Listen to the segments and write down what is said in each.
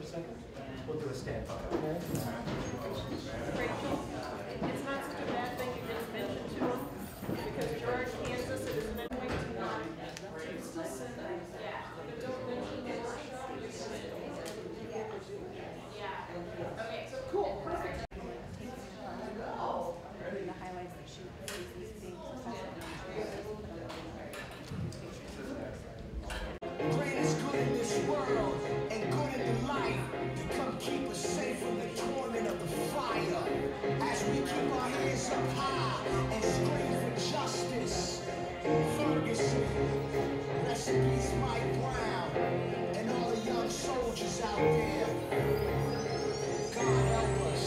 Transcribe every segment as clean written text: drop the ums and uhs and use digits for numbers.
We'll do a standby, okay? Rachel, it's not such a bad thing you didn't mention to him, because George, Kansas is an way to not. Listen, yeah, but don't mention the workshop. Yeah. Okay, so cool, perfect. The highlights that shoot these things. Rain is good in this world and good in the light to come keep us safe from the torment of the fire. As we keep our heads up high and scream for justice. Ferguson, rest in peace, Mike Brown, and all the young soldiers out there. God help us.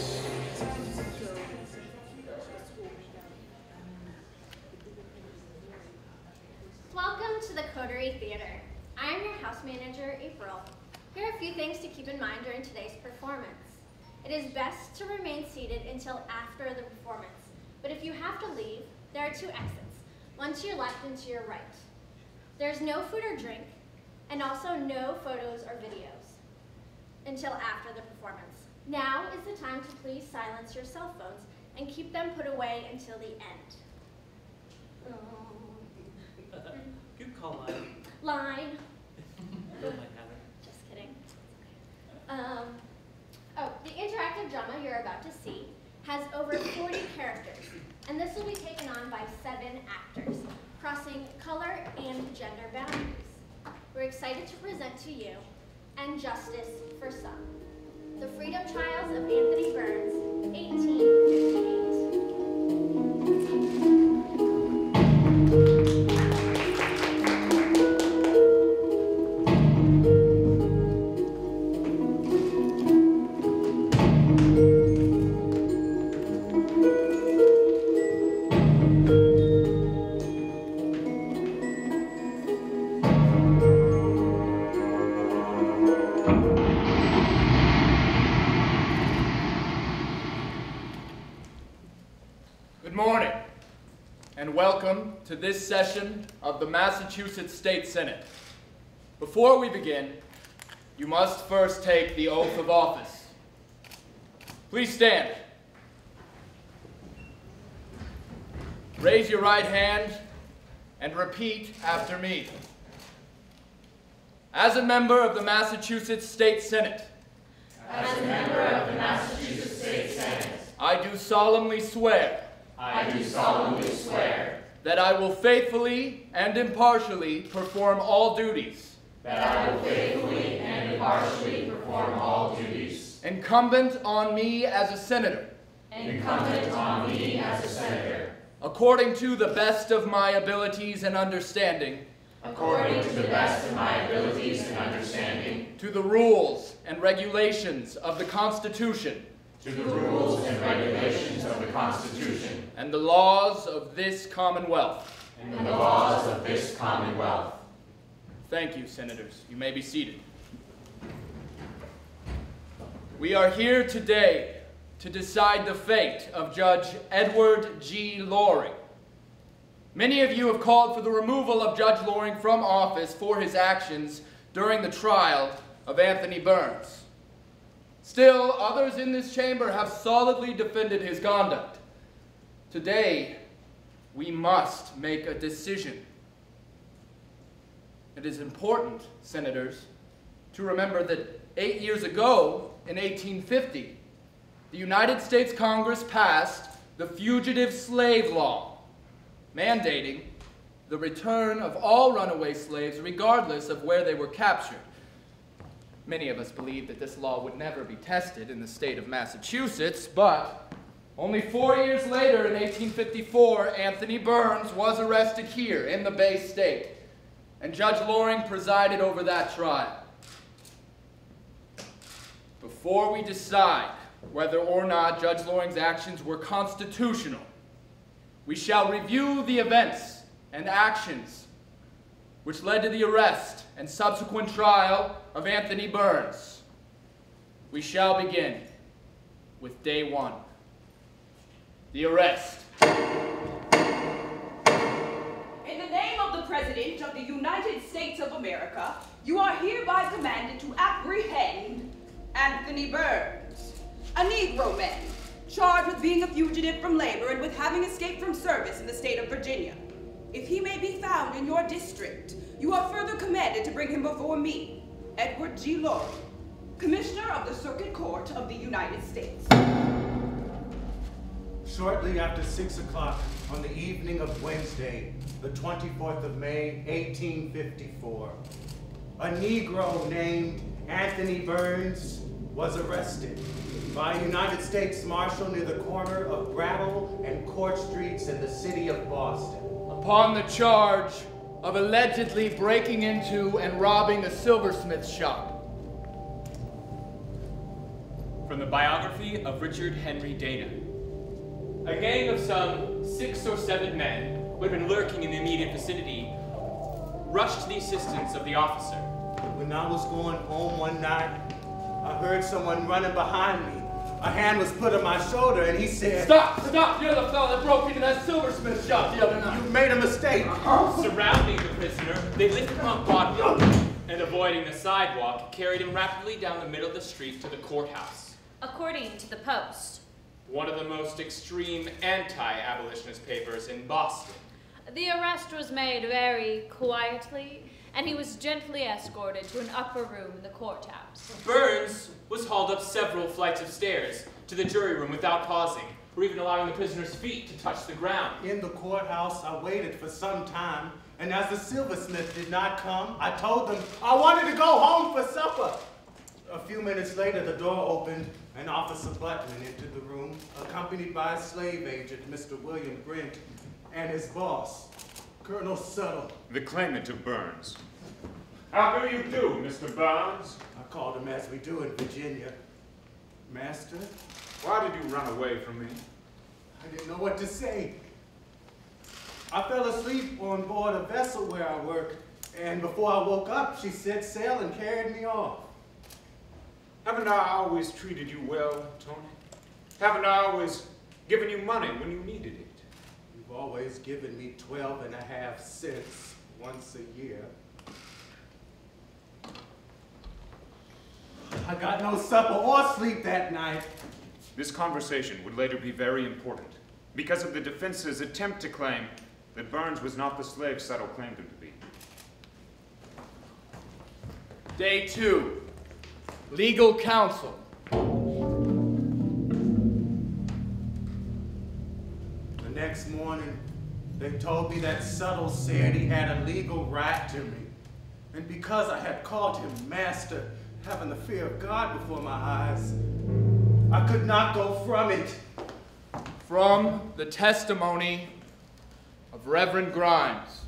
Welcome to the Coterie Theatre. I am your house manager, April. Here are a few things to keep in mind during today's performance. It is best to remain seated until after the performance, but if you have to leave, there are two exits, one to your left and to your right. There's no food or drink, and also no photos or videos until after the performance. Now is the time to please silence your cell phones and keep them put away until the end. Good call, Line. Line. Don't mind having. Just kidding. The interactive drama you're about to see has over 40 characters, and this will be taken on by 7 actors, crossing color and gender boundaries. We're excited to present to you And Justice for Some, The Freedom Trials of Anthony Burns, 1858. Good morning, and welcome to this session of the Massachusetts State Senate. Before we begin, you must first take the oath of office. Please stand. Raise your right hand and repeat after me. As a member of the Massachusetts State Senate, As a member of the Massachusetts State Senate, I do solemnly swear I do solemnly swear that I will faithfully and impartially perform all duties that I will faithfully and impartially perform all duties incumbent on me as a senator, incumbent on me as a senator, according to the best of my abilities and understanding, according to the best of my abilities and understanding, to the rules and regulations of the Constitution to the rules and regulations of the Constitution and the laws of this Commonwealth. and the laws of this Commonwealth. Thank you, Senators. You may be seated. We are here today to decide the fate of Judge Edward G. Loring. Many of you have called for the removal of Judge Loring from office for his actions during the trial of Anthony Burns. Still, others in this chamber have solidly defended his conduct. Today, we must make a decision. It is important, Senators, to remember that 8 years ago, in 1850, the United States Congress passed the Fugitive Slave Law, mandating the return of all runaway slaves regardless of where they were captured. Many of us believe that this law would never be tested in the state of Massachusetts, but only 4 years later, in 1854, Anthony Burns was arrested here in the Bay State, and Judge Loring presided over that trial. Before we decide whether or not Judge Loring's actions were constitutional, we shall review the events and actions which led to the arrest and subsequent trial of Anthony Burns. We shall begin with day 1, the arrest. In the name of the President of the United States of America, you are hereby commanded to apprehend Anthony Burns, a Negro man, charged with being a fugitive from labor and with having escaped from service in the state of Virginia. If he may be found in your district, you are further commanded to bring him before me, Edward G. Laurie, Commissioner of the Circuit Court of the United States. Shortly after 6 o'clock on the evening of Wednesday, the 24th of May, 1854, a Negro named Anthony Burns was arrested by a United States Marshal near the corner of Brattle and Court Streets in the city of Boston, upon the charge of allegedly breaking into and robbing a silversmith shop. From the biography of Richard Henry Dana. A gang of some 6 or 7 men who had been lurking in the immediate vicinity rushed to the assistance of the officer. When I was going home one night, I heard someone running behind me. A hand was put on my shoulder and he said, Stop! Stop! You're the fellow that broke into that silversmith shop the other night. You made a mistake. Surrounding the prisoner, they lifted him up bodily and, avoiding the sidewalk, carried him rapidly down the middle of the street to the courthouse. According to the Post, one of the most extreme anti-abolitionist papers in Boston. The arrest was made very quietly, and he was gently escorted to an upper room in the courthouse. Burns was hauled up several flights of stairs to the jury room without pausing, or even allowing the prisoner's feet to touch the ground. In the courthouse, I waited for some time, and as the silversmith did not come, I told them I wanted to go home for supper. A few minutes later, the door opened, and Officer Butman entered the room, accompanied by a slave agent, Mr. William Brent, and his boss, Colonel Suttle. The claimant of Burns. How do you do, Mr. Burns? I called him as we do in Virginia. Master? Why did you run away from me? I didn't know what to say. I fell asleep on board a vessel where I work, and before I woke up, she set sail and carried me off. Haven't I always treated you well, Tony? Haven't I always given you money when you needed it? You've always given me 12.5 cents once a year. I got no supper or sleep that night. This conversation would later be very important because of the defense's attempt to claim that Burns was not the slave Suttle claimed him to be. Day 2. Legal counsel. The next morning, they told me that Suttle said he had a legal right to me. And because I had called him master, having the fear of God before my eyes, I could not go from it. From the testimony of Reverend Grimes.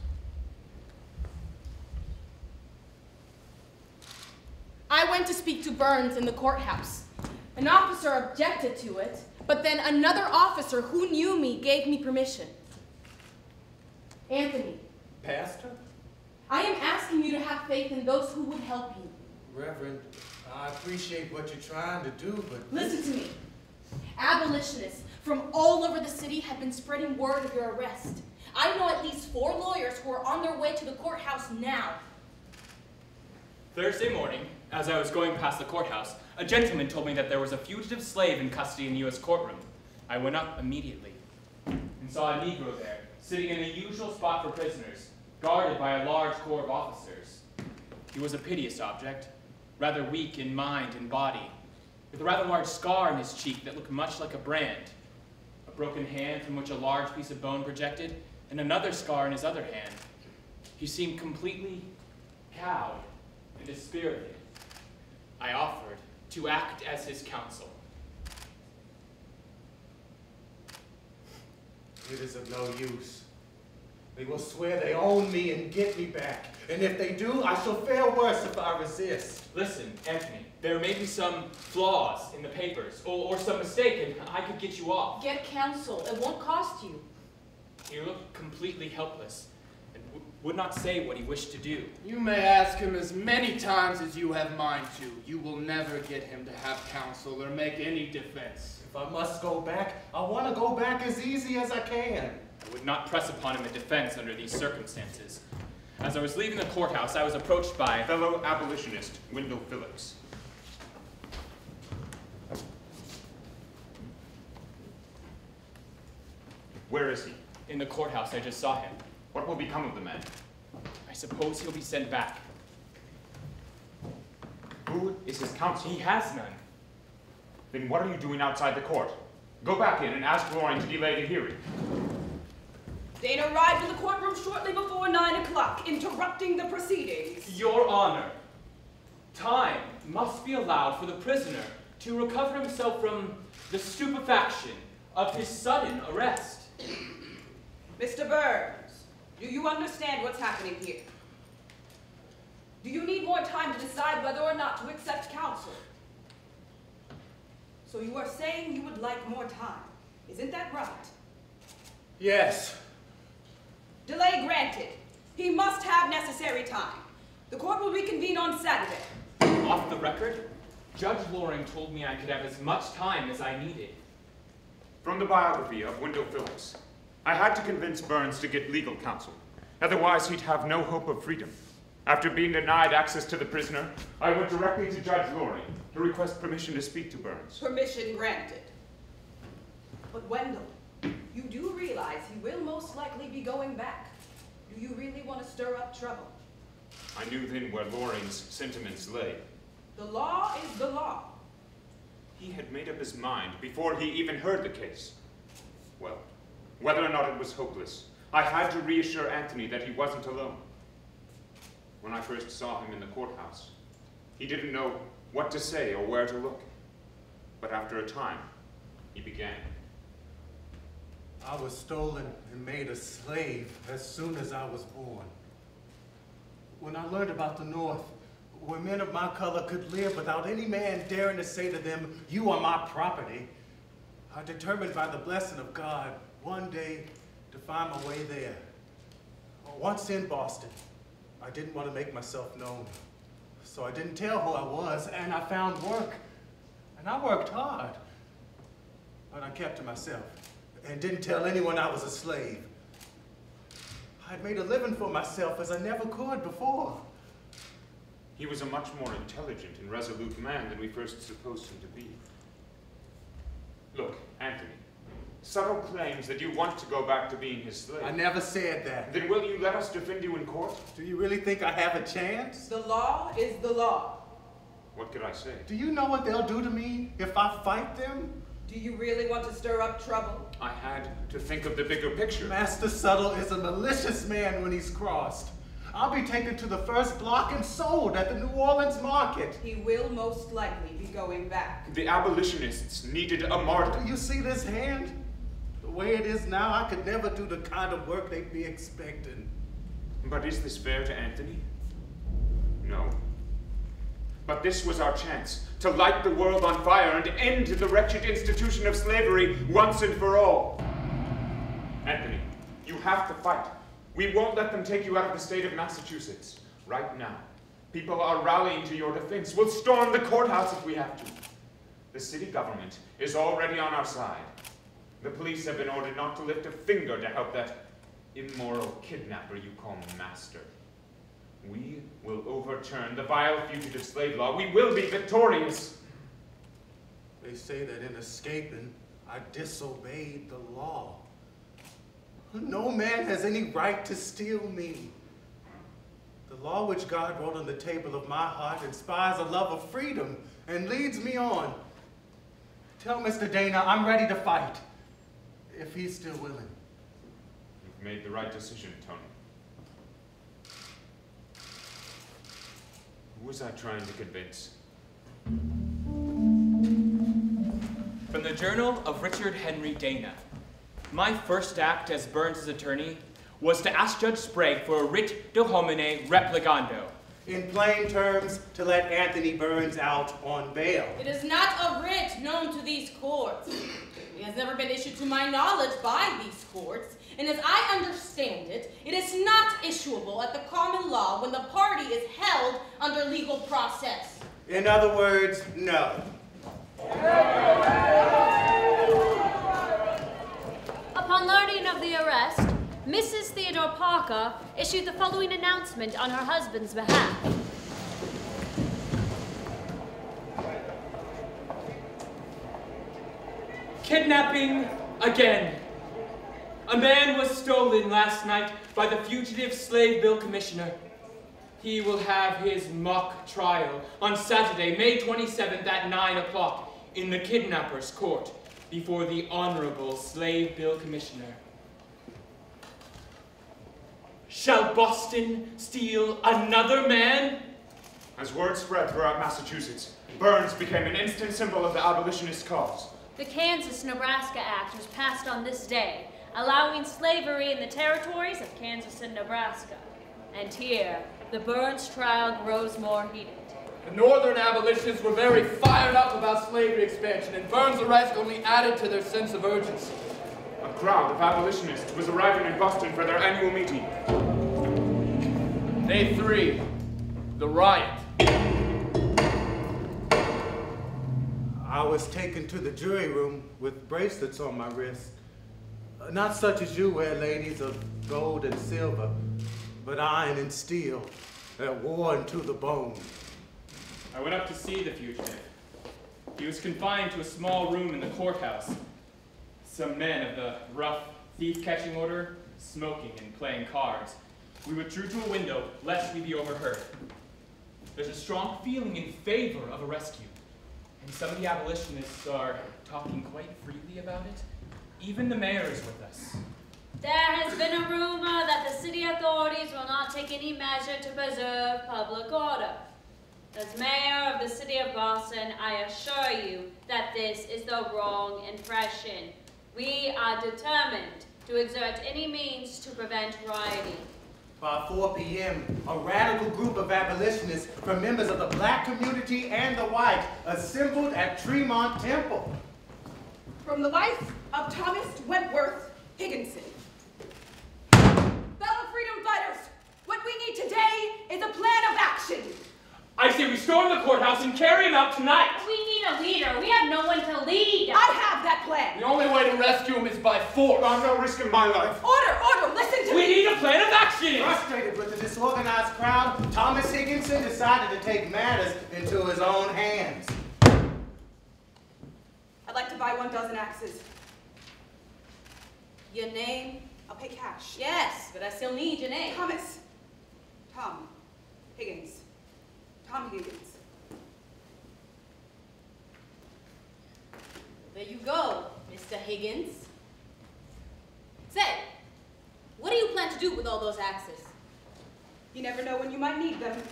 I went to speak to Burns in the courthouse. An officer objected to it, but then another officer who knew me gave me permission. Anthony. Pastor? I am asking you to have faith in those who would help you. Reverend, I appreciate what you're trying to do, but... Listen to me. Abolitionists from all over the city have been spreading word of your arrest. I know at least 4 lawyers who are on their way to the courthouse now. Thursday morning, as I was going past the courthouse, a gentleman told me that there was a fugitive slave in custody in the U.S. courtroom. I went up immediately and saw a Negro there, sitting in the usual spot for prisoners, guarded by a large corps of officers. He was a piteous object, rather weak in mind and body, with a rather large scar in his cheek that looked much like a brand, a broken hand from which a large piece of bone projected, and another scar in his other hand. He seemed completely cowed and dispirited. I offered to act as his counsel. It is of no use. They will swear they own me and get me back. And if they do, I shall fare worse if I resist. Listen, Anthony, there may be some flaws in the papers, or some mistake, and I could get you off. Get counsel. It won't cost you. He looked completely helpless, and would not say what he wished to do. You may ask him as many times as you have mind to. You will never get him to have counsel or make any defense. If I must go back, I want to go back as easy as I can. I would not press upon him a defense under these circumstances. As I was leaving the courthouse, I was approached by fellow abolitionist Wendell Phillips. Where is he? In the courthouse, I just saw him. What will become of the man? I suppose he'll be sent back. Who is his counsel? He has none. Then what are you doing outside the court? Go back in and ask Loring to delay the hearing. Dana arrived in the courtroom shortly before 9 o'clock, interrupting the proceedings. Your Honor, time must be allowed for the prisoner to recover himself from the stupefaction of his sudden arrest. Mr. Burns, do you understand what's happening here? Do you need more time to decide whether or not to accept counsel? So you are saying you would like more time. Isn't that right? Yes. Delay granted. He must have necessary time. The court will reconvene on Saturday. Off the record, Judge Loring told me I could have as much time as I needed. From the biography of Wendell Phillips, I had to convince Burns to get legal counsel. Otherwise, he'd have no hope of freedom. After being denied access to the prisoner, I went directly to Judge Loring to request permission to speak to Burns. Permission granted. But Wendell, you do realize he will most likely be going back. Do you really want to stir up trouble? I knew then where Loring's sentiments lay. The law is the law. He had made up his mind before he even heard the case. Well, whether or not it was hopeless, I had to reassure Anthony that he wasn't alone. When I first saw him in the courthouse, he didn't know what to say or where to look. But after a time, he began. I was stolen and made a slave as soon as I was born. When I learned about the North, where men of my color could live without any man daring to say to them, "You are my property," I determined by the blessing of God one day to find my way there. Once in Boston, I didn't want to make myself known, so I didn't tell who I was, and I found work. And I worked hard, but I kept to myself and didn't tell anyone I was a slave. I'd made a living for myself as I never could before. He was a much more intelligent and resolute man than we first supposed him to be. Look, Anthony, subtle claims that you want to go back to being his slave. I never said that. Then will you let us defend you in court? Do you really think I have a chance? The law is the law. What could I say? Do you know what they'll do to me if I fight them? Do you really want to stir up trouble? I had to think of the bigger picture. Master Subtle is a malicious man when he's crossed. I'll be taken to the first block and sold at the New Orleans market. He will most likely be going back. The abolitionists needed a martyr. Do you see this hand? The way it is now, I could never do the kind of work they'd be expecting. But is this fair to Anthony? No. But this was our chance to light the world on fire and end the wretched institution of slavery once and for all. Anthony, you have to fight. We won't let them take you out of the state of Massachusetts. Right now, people are rallying to your defense. We'll storm the courthouse if we have to. The city government is already on our side. The police have been ordered not to lift a finger to help that immoral kidnapper you call master. We will overturn the vile fugitive slave law. We will be victorious. They say that in escaping, I disobeyed the law. No man has any right to steal me. The law which God wrote on the table of my heart inspires a love of freedom and leads me on. Tell Mr. Dana I'm ready to fight, if he's still willing. You've made the right decision, Tony. Who was I trying to convince? From the Journal of Richard Henry Dana. My first act as Burns' attorney was to ask Judge Sprague for a writ de homine replicando. In plain terms, to let Anthony Burns out on bail. It is not a writ known to these courts. It has never been issued to my knowledge by these courts, and as I understand it, it is not issuable at the common law when the party is held under legal process. In other words, no. Upon learning of the arrest, Mrs. Theodore Parker issued the following announcement on her husband's behalf. Kidnapping again. A man was stolen last night by the Fugitive Slave Bill Commissioner. He will have his mock trial on Saturday, May 27th at 9 o'clock in the kidnapper's court before the Honorable Slave Bill Commissioner. Shall Boston steal another man? As word spread throughout Massachusetts, Burns became an instant symbol of the abolitionist cause. The Kansas-Nebraska Act was passed on this day, allowing slavery in the territories of Kansas and Nebraska. And here, the Burns trial grows more heated. The northern abolitionists were very fired up about slavery expansion, and Burns' arrest only added to their sense of urgency. A crowd of abolitionists was arriving in Boston for their annual meeting. Day 3, the riot. I was taken to the jury room with bracelets on my wrist. Not such as you wear, ladies, of gold and silver, but iron and steel, that worn to the bone. I went up to see the fugitive. He was confined to a small room in the courthouse. Some men of the rough thief-catching order, smoking and playing cards. We withdrew to a window, lest we be overheard. There's a strong feeling in favor of a rescue, and some of the abolitionists are talking quite freely about it. Even the mayor is with us. There has been a rumor that the city authorities will not take any measure to preserve public order. As mayor of the city of Boston, I assure you that this is the wrong impression. We are determined to exert any means to prevent rioting. By 4 p.m., a radical group of abolitionists from members of the black community and the white assembled at Tremont Temple. From the life of Thomas Wentworth Higginson. Fellow freedom fighters, what we need today is a plan of action. I say we storm the courthouse and carry him out tonight. We need a leader. We have no one to lead. I have that plan. The only way to rescue him is by force. I'm not risking my life. Order, listen to me. We need a plan of action. Frustrated with the disorganized crowd, Thomas Higginson decided to take matters into his own hands. I'd like to buy 12 axes. Your name? I'll pay cash. Yes, but I still need your name. Thomas. Tom Higgins. Tom Higgins. There you go, Mr. Higgins. Say, what do you plan to do with all those axes? You never know when you might need them.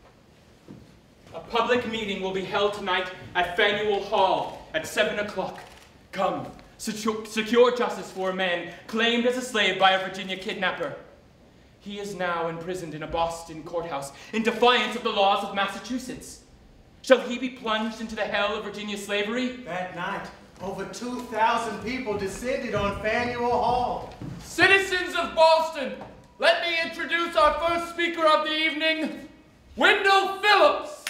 A public meeting will be held tonight at Faneuil Hall at 7 o'clock. Come, secure justice for a man claimed as a slave by a Virginia kidnapper. He is now imprisoned in a Boston courthouse in defiance of the laws of Massachusetts. Shall he be plunged into the hell of Virginia slavery? That night, over 2,000 people descended on Faneuil Hall. Citizens of Boston, let me introduce our first speaker of the evening, Wendell Phillips.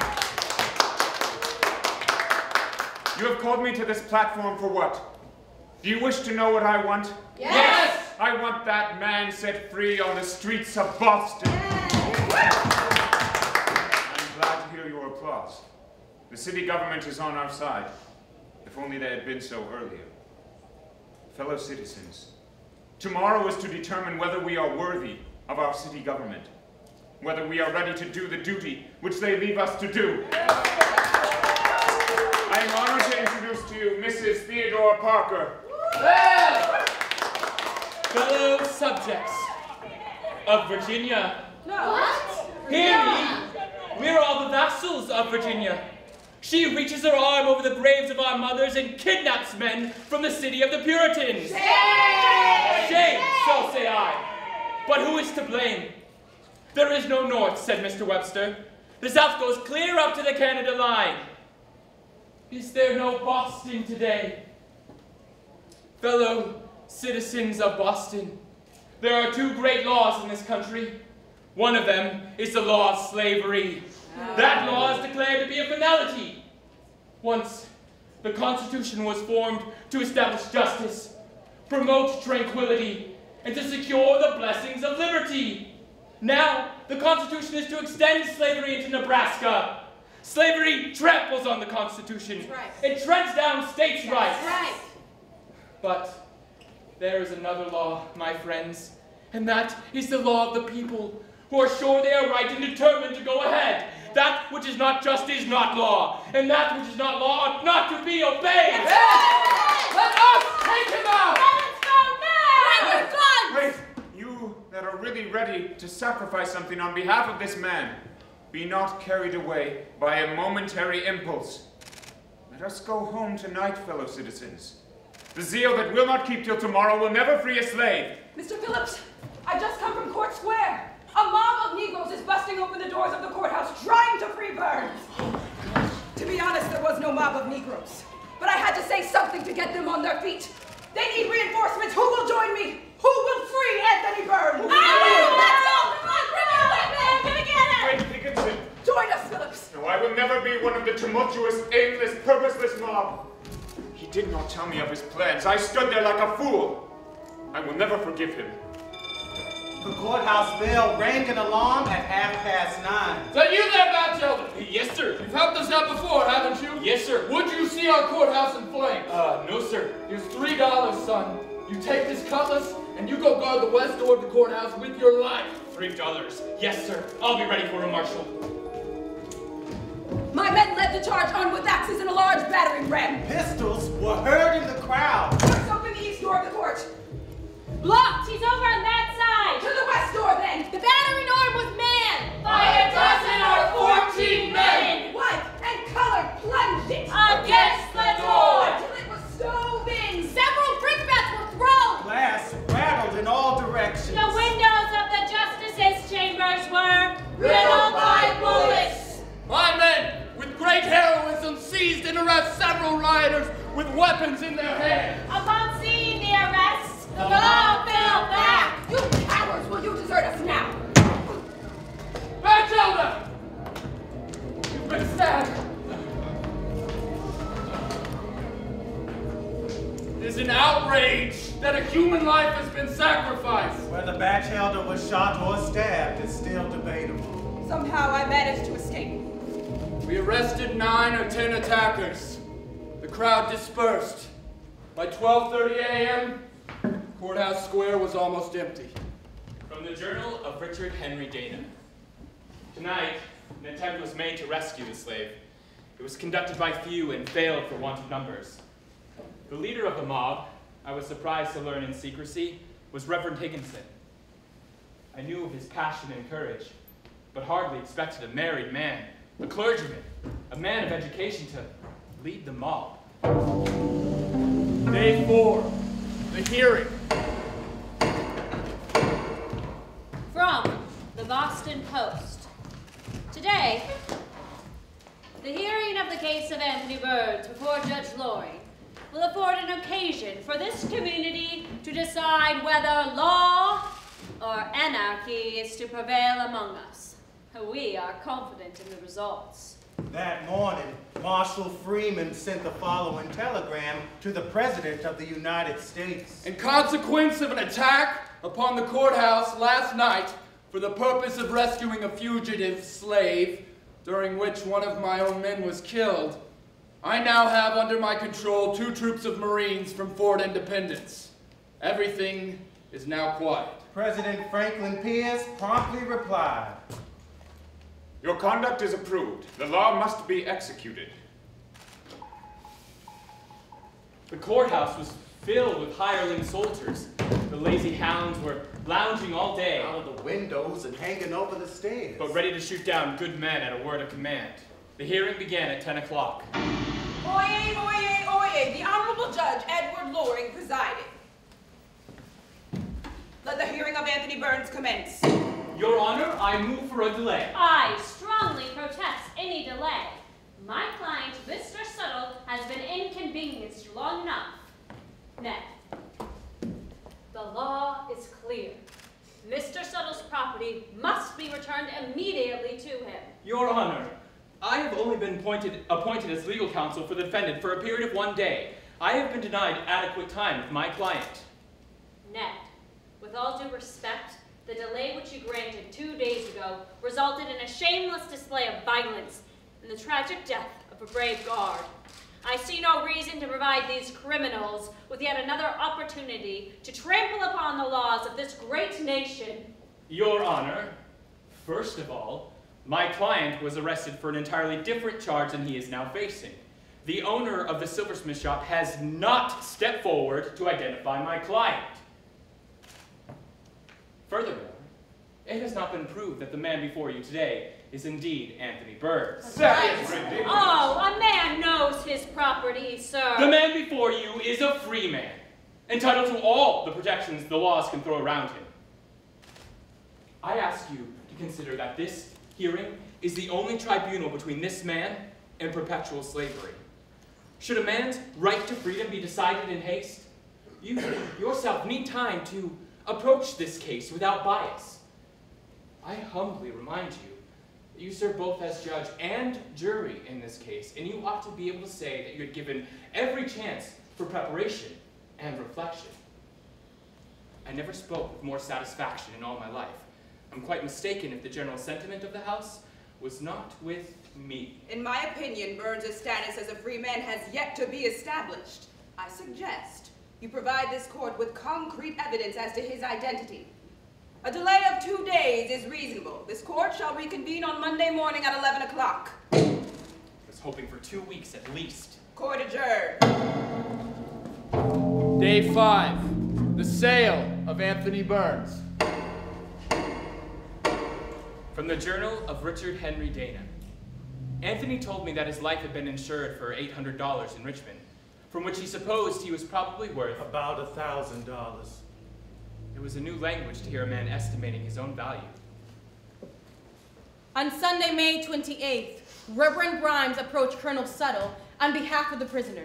You have called me to this platform for what? Do you wish to know what I want? Yes! I want that man set free on the streets of Boston. I'm glad to hear your applause. The city government is on our side. If only they had been so earlier. Fellow citizens, tomorrow is to determine whether we are worthy of our city government, whether we are ready to do the duty which they leave us to do. I am honored to introduce to you Mrs. Theodore Parker. Fellow subjects of Virginia. No. What? Hear me! We're all the vassals of Virginia. She reaches her arm over the graves of our mothers and kidnaps men from the city of the Puritans. Shame! Shame, so say I. But who is to blame? There is no north, said Mr. Webster. The south goes clear up to the Canada line. Is there no Boston today? Fellow citizens of Boston, there are 2 great laws in this country. One of them is the law of slavery. That law is declared to be a finality. Once, the Constitution was formed to establish justice, promote tranquility, and to secure the blessings of liberty. Now, the Constitution is to extend slavery into Nebraska. Slavery tramples on the Constitution. Right. It treads down states' rights. Right. But there is another law, my friends, and that is the law of the people, who are sure they are right and determined to go ahead. That which is not just is not law, and that which is not law ought not to be obeyed. Hey! Let us take him out! Wait, you that are really ready to sacrifice something on behalf of this man, be not carried away by a momentary impulse. Let us go home tonight, fellow citizens. The zeal that will not keep till tomorrow will never free a slave. Mr. Phillips, I just come from Court Square. A mob of Negroes is busting open the doors of the courthouse trying to free Burns. To be honest, there was no mob of Negroes. But I had to say something to get them on their feet. They need reinforcements. Who will join me? Who will free Anthony Burns? Let's go! Come on, bring it with me! I'm gonna get it! Wait, Dickinson. Join us, Phillips. No, I will never be one of the tumultuous, aimless, purposeless mob. He did not tell me of his plans. I stood there like a fool. I will never forgive him. The courthouse bell rang an alarm at 9:30. Is that you there, Batchelder? Yes, sir. You've helped us out before, haven't you? Yes, sir. Would you see our courthouse in flames? No, sir. Here's $3, son. You take this cutlass, and you go guard the west door of the courthouse with your life. $3. Yes, sir. I'll be ready for a marshal. My men led the charge on with axes and a large battering ram. Pistols were heard in the crowd. Let's open the east door of the court. Blocked! He's over on that side! To the west door, then. The battering arm was manned! By a dozen or 14 men! White and colored plunged it Against the door! until it was stove in. Several brickbats were thrown! Glass rattled in all directions. The windows of the justices' chambers were Riddled by bullets! My men, with great heroism, seized and arrested several rioters with weapons in their hands. Upon seeing the arrests, the mob fell back! You cowards, will you desert us now? Batchelder! You've been stabbed. It is an outrage that a human life has been sacrificed. Whether Batchelder was shot or stabbed is still debatable. Somehow I managed to escape. We arrested 9 or 10 attackers. The crowd dispersed. By 12:30 a.m., Courthouse Square was almost empty. From the Journal of Richard Henry Dana. Tonight, an attempt was made to rescue the slave. It was conducted by few and failed for want of numbers. The leader of the mob, I was surprised to learn in secrecy, was Reverend Higginson. I knew of his passion and courage, but hardly expected a married man, a clergyman, a man of education to lead the mob. Day 4, the hearing. From the Boston Post. Today, the hearing of the case of Anthony Burns before Judge Loring will afford an occasion for this community to decide whether law or anarchy is to prevail among us. We are confident in the results. That morning, Marshal Freeman sent the following telegram to the President of the United States. In consequence of an attack upon the courthouse last night for the purpose of rescuing a fugitive slave, during which one of my own men was killed, I now have under my control 2 troops of Marines from Fort Independence. Everything is now quiet. President Franklin Pierce promptly replied, Your conduct is approved. The law must be executed. The courthouse was filled with hireling soldiers. The lazy hounds were lounging all day, out of the windows and hanging over the stairs, but ready to shoot down good men at a word of command. The hearing began at 10 o'clock. Oyez, oyez, oyez. The Honorable Judge Edward Loring presided. Let the hearing of Anthony Burns commence. Your Honor, I move for a delay. I strongly protest any delay. My client, Mr. Suttle, has been inconvenienced long enough. Nay, the law is clear. Mr. Suttle's property must be returned immediately to him. Your Honor, I have only been appointed as legal counsel for the defendant for a period of 1 day. I have been denied adequate time with my client. Ned, with all due respect, the delay which you granted 2 days ago resulted in a shameless display of violence and the tragic death of a brave guard. I see no reason to provide these criminals with yet another opportunity to trample upon the laws of this great nation. Your Honor, first of all, my client was arrested for an entirely different charge than he is now facing. The owner of the silversmith shop has not stepped forward to identify my client. Furthermore, it has not been proved that the man before you today is indeed Anthony Burns. Right. Oh, a man knows his property, sir. The man before you is a free man, entitled to all the protections the laws can throw around him. I ask you to consider that this hearing is the only tribunal between this man and perpetual slavery. Should a man's right to freedom be decided in haste, you yourself need time to approach this case without bias. I humbly remind you that you serve both as judge and jury in this case, and you ought to be able to say that you had given every chance for preparation and reflection. I never spoke with more satisfaction in all my life. I'm quite mistaken if the general sentiment of the House was not with me. In my opinion, Burns' status as a free man has yet to be established. I suggest you provide this court with concrete evidence as to his identity. A delay of 2 days is reasonable. This court shall reconvene on Monday morning at 11 o'clock. I was hoping for 2 weeks at least. Court adjourned. Day 5, the sale of Anthony Burns. From the Journal of Richard Henry Dana. Anthony told me that his life had been insured for $800 in Richmond, from which he supposed he was probably worth about $1,000. It was a new language to hear a man estimating his own value. On Sunday, May 28th, Reverend Grimes approached Colonel Suttle on behalf of the prisoner.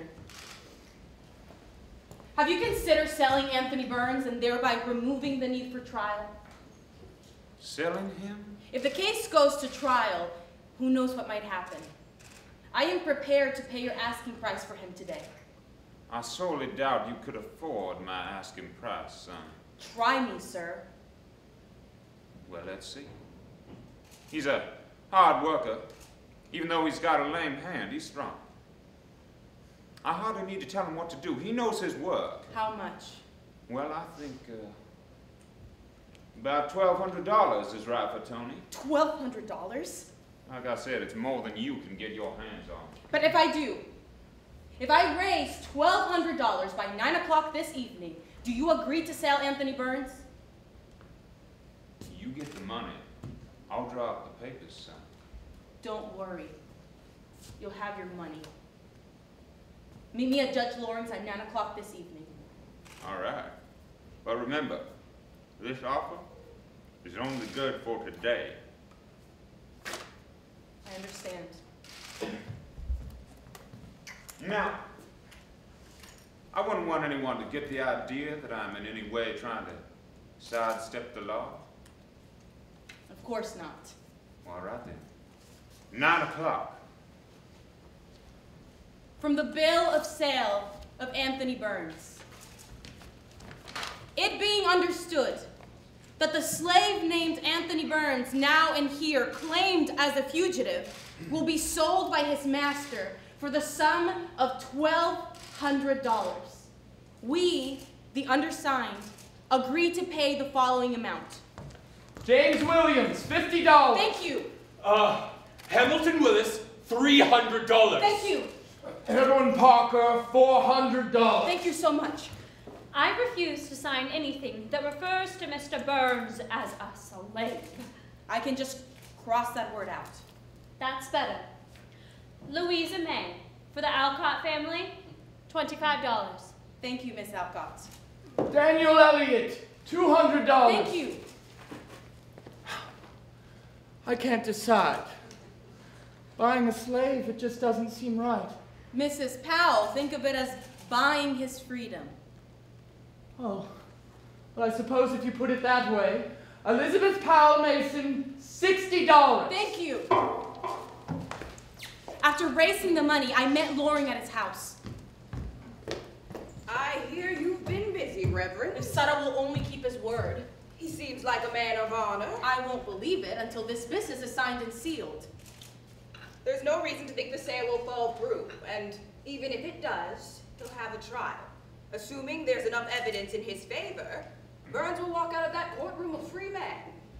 Have you considered selling Anthony Burns and thereby removing the need for trial? Selling him? If the case goes to trial, who knows what might happen? I am prepared to pay your asking price for him today. I sorely doubt you could afford my asking price, son. Try me, sir. Well, let's see. He's a hard worker. Even though he's got a lame hand, he's strong. I hardly need to tell him what to do. He knows his work. How much? Well, I think about $1,200 is right for Tony. $1,200? Like I said, it's more than you can get your hands on. But if I do, if I raise $1,200 by 9 o'clock this evening, do you agree to sell Anthony Burns? You get the money. I'll draw up the papers, son. Don't worry. You'll have your money. Meet me at Judge Lawrence at 9 o'clock this evening. All right. But remember, this offer is only good for today. I understand. Now, I wouldn't want anyone to get the idea that I'm in any way trying to sidestep the law. Of course not. All right then. 9 o'clock. From the bill of sale of Anthony Burns. It being understood that the slave named Anthony Burns, now and here claimed as a fugitive, will be sold by his master for the sum of $1,200. We, the undersigned, agree to pay the following amount. James Williams, $50. Thank you. Hamilton Willis, $300. Thank you. Edwin Parker, $400. Thank you so much. I refuse to sign anything that refers to Mr. Burns as a slave. I can just cross that word out. That's better. Louisa May, for the Alcott family, $25. Thank you, Miss Alcott. Daniel Elliott, $200. Thank you. I can't decide. Buying a slave, it just doesn't seem right. Mrs. Powell, think of it as buying his freedom. Oh, well, I suppose if you put it that way, Elizabeth Powell Mason, $60. Thank you. After raising the money, I met Loring at his house. I hear you've been busy, Reverend. If Sutter will only keep his word. He seems like a man of honor. I won't believe it until this business is signed and sealed. There's no reason to think the sale will fall through, and Even if it does, he'll have a trial. Assuming there's enough evidence in his favor, Burns will walk out of that courtroom a free man.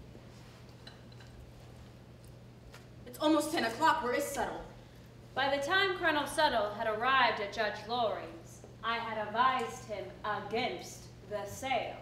It's almost 10 o'clock. Where is Settle? By the time Colonel Settle had arrived at Judge Loring's, I had advised him against the sale.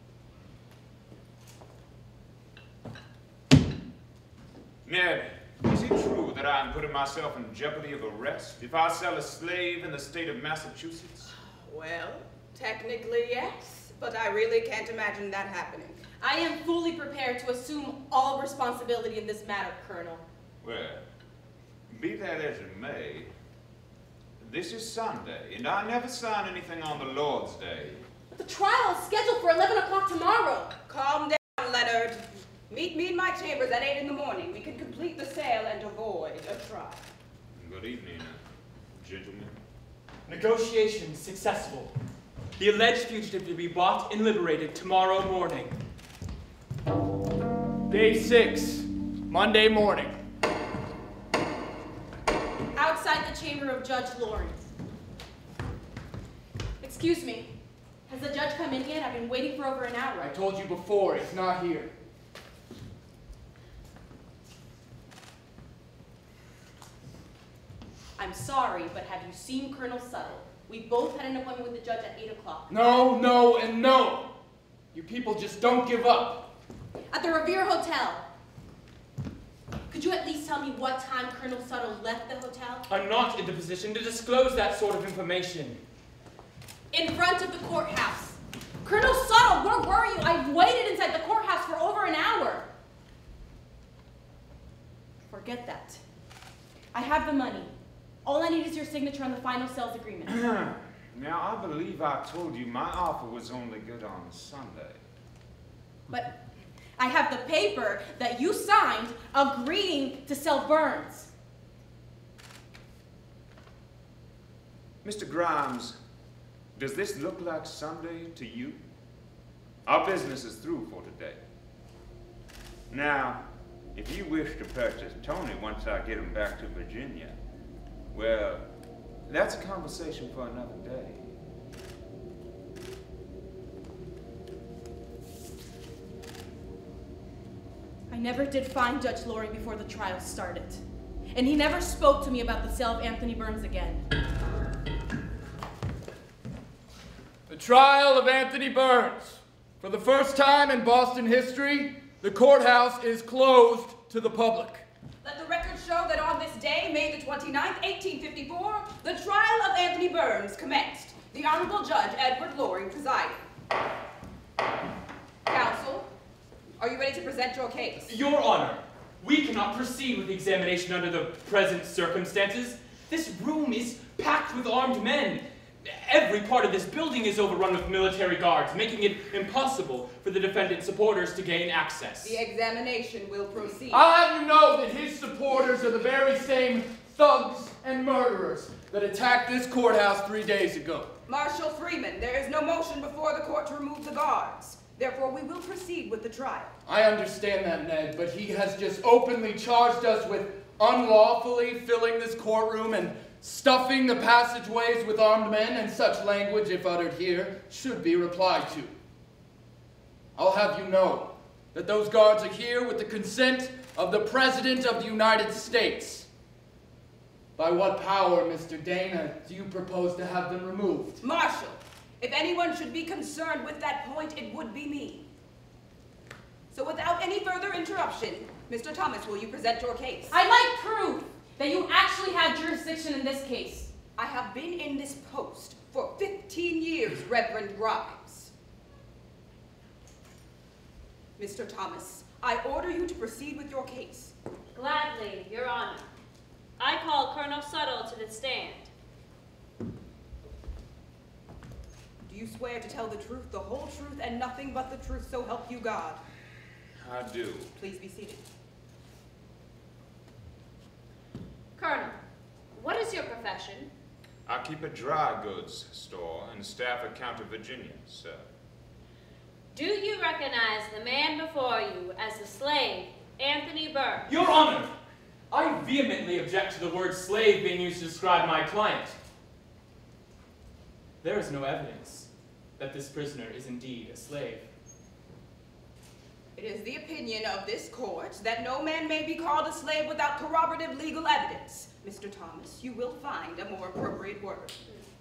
Ned, is it true that I am putting myself in jeopardy of arrest if I sell a slave in the state of Massachusetts? Well, technically yes, but I really can't imagine that happening. I am fully prepared to assume all responsibility in this matter, Colonel. Well, be that as it may, this is Sunday, and I never sign anything on the Lord's Day. The trial is scheduled for 11 o'clock tomorrow. Calm down, Leonard. Meet me in my chambers at 8 in the morning. We can complete the sale and avoid a trial. Good evening, gentlemen. Negotiations successful. The alleged fugitive to be bought and liberated tomorrow morning. Day 6, Monday morning. Outside the chamber of Judge Lawrence. Excuse me. Has the judge come in yet? I've been waiting for over an hour. I told you before, he's not here. I'm sorry, but have you seen Colonel Settle? We both had an appointment with the judge at 8 o'clock. No, no, and no. You people just don't give up. At the Revere Hotel. Could you at least tell me what time Colonel Settle left the hotel? I'm not in the position to disclose that sort of information. In front of the courthouse. Colonel Settle, where were you? I've waited inside the courthouse for over an hour. Forget that. I have the money. All I need is your signature on the final sales agreement. Now, I believe I told you my offer was only good on Sunday. But I have the paper that you signed agreeing to sell Burns. Mr. Grimes, does this look like Sunday to you? Our business is through for today. Now, if you wish to purchase Tony once I get him back to Virginia, well, that's a conversation for another day. I never did find Judge Loring before the trial started. And he never spoke to me about the sale of Anthony Burns again. The trial of Anthony Burns. For the first time in Boston history, the courthouse is closed to the public. Let the record show that on this day, May the 29th, 1854, the trial of Anthony Burns commenced. The Honorable Judge Edward Loring presiding. Counsel, are you ready to present your case? Your Honor, we cannot proceed with the examination under the present circumstances. This room is packed with armed men. Every part of this building is overrun with military guards, making it impossible for the defendant's supporters to gain access. The examination will proceed. I'll have you know that his supporters are the very same thugs and murderers that attacked this courthouse 3 days ago. Marshal Freeman, there is no motion before the court to remove the guards. Therefore, we will proceed with the trial. I understand that, Ned, but he has just openly charged us with unlawfully filling this courtroom and stuffing the passageways with armed men, and such language, if uttered here, should be replied to. I'll have you know that those guards are here with the consent of the President of the United States. By what power, Mr. Dana, do you propose to have them removed? Marshal, if anyone should be concerned with that point, it would be me. So without any further interruption, Mr. Thomas, will you present your case? I'd like proof that you actually had jurisdiction in this case. I have been in this post for 15 years, Reverend Grimes. Mr. Thomas, I order you to proceed with your case. Gladly, Your Honor. I call Colonel Settle to the stand. Do you swear to tell the truth, the whole truth, and nothing but the truth, so help you God? I do. Please be seated. Colonel, what is your profession? I keep a dry goods store in Stafford County, Virginia, sir. Do you recognize the man before you as the slave, Anthony Burns? Your Honor, I vehemently object to the word slave being used to describe my client. There is no evidence that this prisoner is indeed a slave. It is the opinion of this court that no man may be called a slave without corroborative legal evidence. Mr. Thomas, you will find a more appropriate word.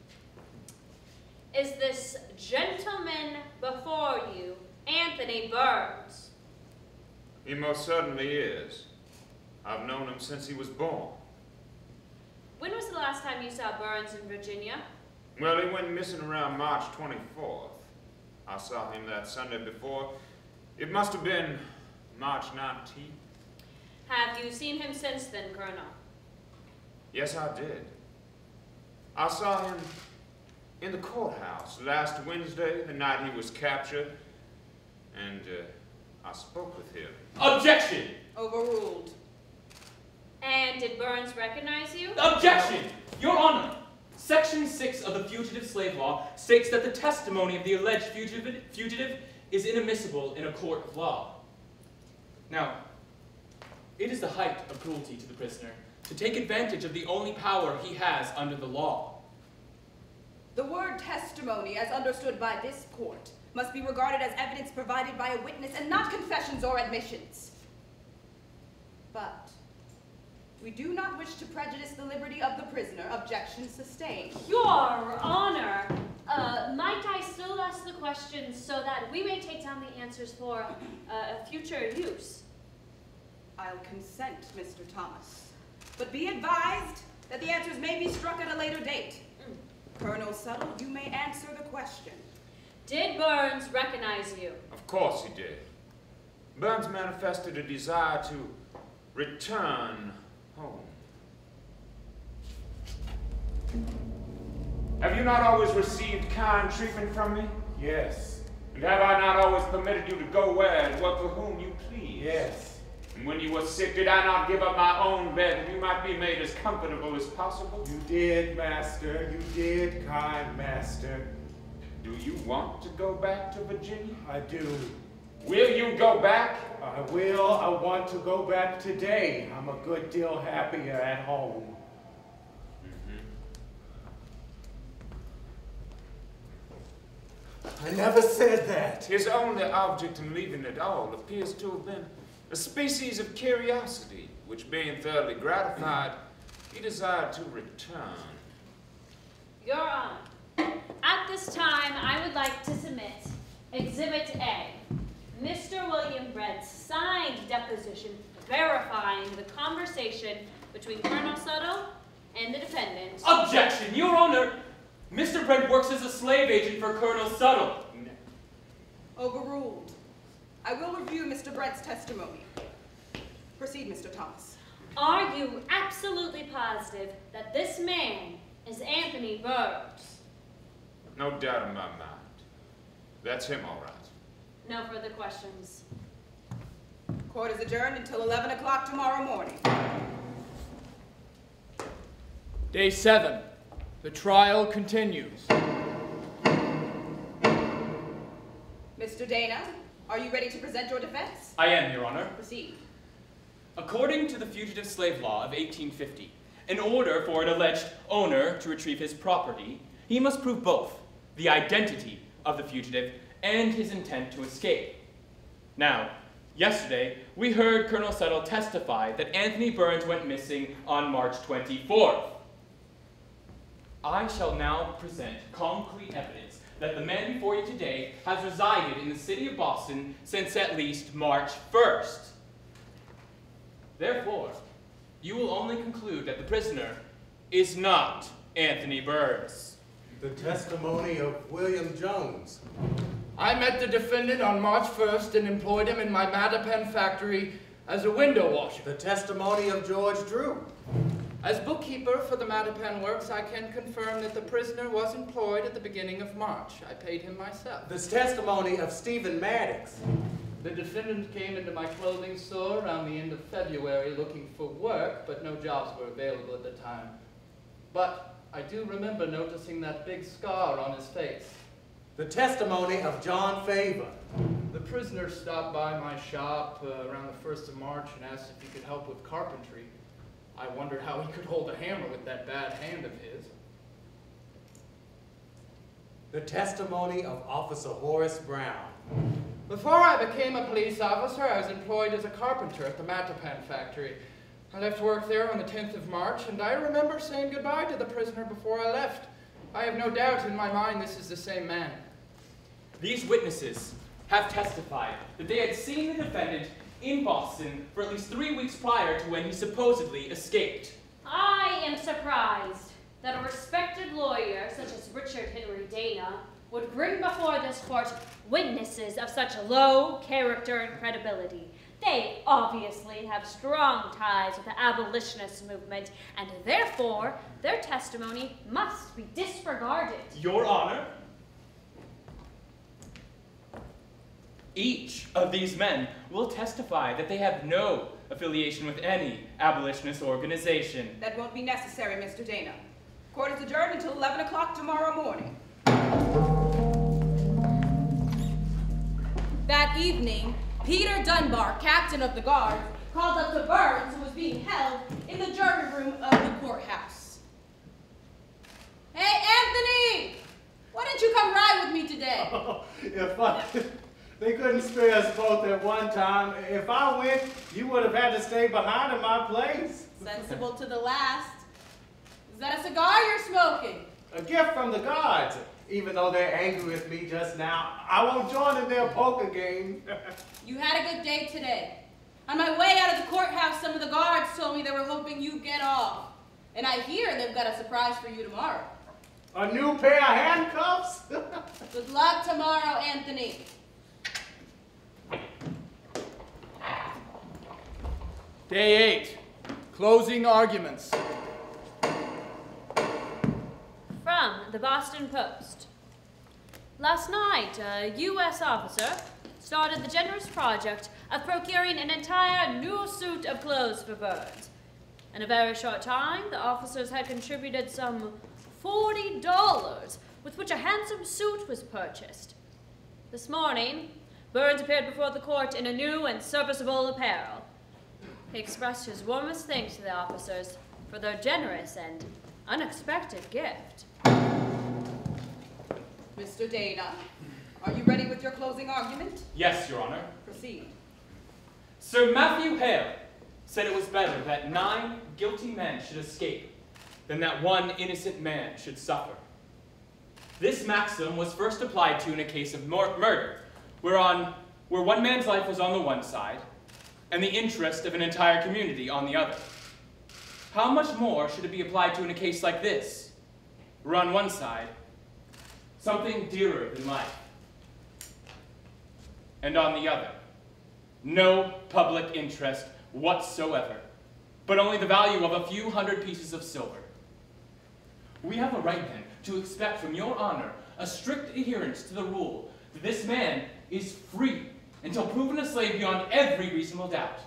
Is this gentleman before you Anthony Burns? He most certainly is. I've known him since he was born. When was the last time you saw Burns in Virginia? Well, he went missing around March 24th. I saw him that Sunday before. It must have been March 19th. Have you seen him since then, Colonel? Yes, I did. I saw him in the courthouse last Wednesday, the night he was captured, and I spoke with him. Objection! Overruled. And did Burns recognize you? Objection! Your Honor! Section 6 of the Fugitive Slave Law states that the testimony of the alleged fugitive is inadmissible in a court of law. Now, it is the height of cruelty to the prisoner to take advantage of the only power he has under the law. The word testimony, as understood by this court, must be regarded as evidence provided by a witness and not confessions or admissions. But we do not wish to prejudice the liberty of the prisoner. Objection sustained. Your Honor, might I still ask the questions so that we may take down the answers for future use? I'll consent, Mr. Thomas. But be advised that the answers may be struck at a later date. Colonel Suttle, you may answer the question. Did Burns recognize you? Of course he did. Burns manifested a desire to return home. Have you not always received kind treatment from me? Yes. And have I not always permitted you to go where and work for whom you please? Yes. And when you were sick, did I not give up my own bed that you might be made as comfortable as possible? You did, master. You did, kind master. Do you want to go back to Virginia? I do. Will you go back? I will. I want to go back today. I'm a good deal happier at home. I never said that. His only object in leaving it all appears to have been a species of curiosity, which being thoroughly gratified, he desired to return. Your Honor, at this time, I would like to submit Exhibit A, Mr. William Brent's signed deposition verifying the conversation between Colonel Suttle and the defendant. Objection! Your Honor, Mr. Brent works as a slave agent for Colonel Suttle. Overruled. I will review Mr. Brent's testimony. Proceed, Mr. Thomas. Are you absolutely positive that this man is Anthony Burns? No doubt in my mind. That's him, all right. No further questions. Court is adjourned until 11 o'clock tomorrow morning. Day 7. The trial continues. Mr. Dana, are you ready to present your defense? I am, Your Honor. Proceed. According to the Fugitive Slave Law of 1850, in order for an alleged owner to retrieve his property, he must prove both the identity of the fugitive and his intent to escape. Now, yesterday, we heard Colonel Suttle testify that Anthony Burns went missing on March 24th. I shall now present concrete evidence that the man before you today has resided in the city of Boston since at least March 1st. Therefore, you will only conclude that the prisoner is not Anthony Burns. The testimony of William Jones. I met the defendant on March 1st and employed him in my Mattapan factory as a window washer. The testimony of George Drew. As bookkeeper for the Mattapan Works, I can confirm that the prisoner was employed at the beginning of March. I paid him myself. The testimony of Stephen Maddox. The defendant came into my clothing store around the end of February looking for work, but no jobs were available at the time. But I do remember noticing that big scar on his face. The testimony of John Favor. The prisoner stopped by my shop around the 1st of March and asked if he could help with carpentry. I wondered how he could hold a hammer with that bad hand of his. The testimony of Officer Horace Brown. Before I became a police officer, I was employed as a carpenter at the Matapan factory. I left work there on the 10th of March, and I remember saying goodbye to the prisoner before I left. I have no doubt in my mind this is the same man. These witnesses have testified that they had seen the defendant in Boston for at least 3 weeks prior to when he supposedly escaped. I am surprised that a respected lawyer such as Richard Henry Dana would bring before this court witnesses of such low character and credibility. They obviously have strong ties with the abolitionist movement, and therefore their testimony must be disregarded. Your Honor, each of these men will testify that they have no affiliation with any abolitionist organization. That won't be necessary, Mr. Dana. Court is adjourned until 11 o'clock tomorrow morning. That evening, Peter Dunbar, captain of the guard, called up to Burns, who was being held in the jury room of the courthouse. Hey, Anthony! Why didn't you come ride with me today? They couldn't spare us both at one time. If I went, you would have had to stay behind in my place. Sensible to the last. Is that a cigar you're smoking? A gift from the guards. Even though they're angry with me just now, I won't join in their poker game. You had a good day today. On my way out of the courthouse, some of the guards told me they were hoping you'd get off. And I hear they've got a surprise for you tomorrow. A new pair of handcuffs? Good luck tomorrow, Anthony. Day 8, closing arguments. From the Boston Post. Last night, a U.S. officer started the generous project of procuring an entire new suit of clothes for Burns. In a very short time, the officers had contributed some $40 with which a handsome suit was purchased. This morning, Burns appeared before the court in a new and serviceable apparel. He expressed his warmest thanks to the officers for their generous and unexpected gift. Mr. Dana, are you ready with your closing argument? Yes, Your Honor. Proceed. Sir Matthew Hale said it was better that 9 guilty men should escape than that 1 innocent man should suffer. This maxim was first applied to in a case of murder, where 1 man's life was on the one side and the interest of an entire community on the other. How much more should it be applied to in a case like this, where on one side, something dearer than life, and on the other, no public interest whatsoever, but only the value of a few hundred pieces of silver. We have a right, then, to expect from Your Honor a strict adherence to the rule that this man is free until proven a slave beyond every reasonable doubt.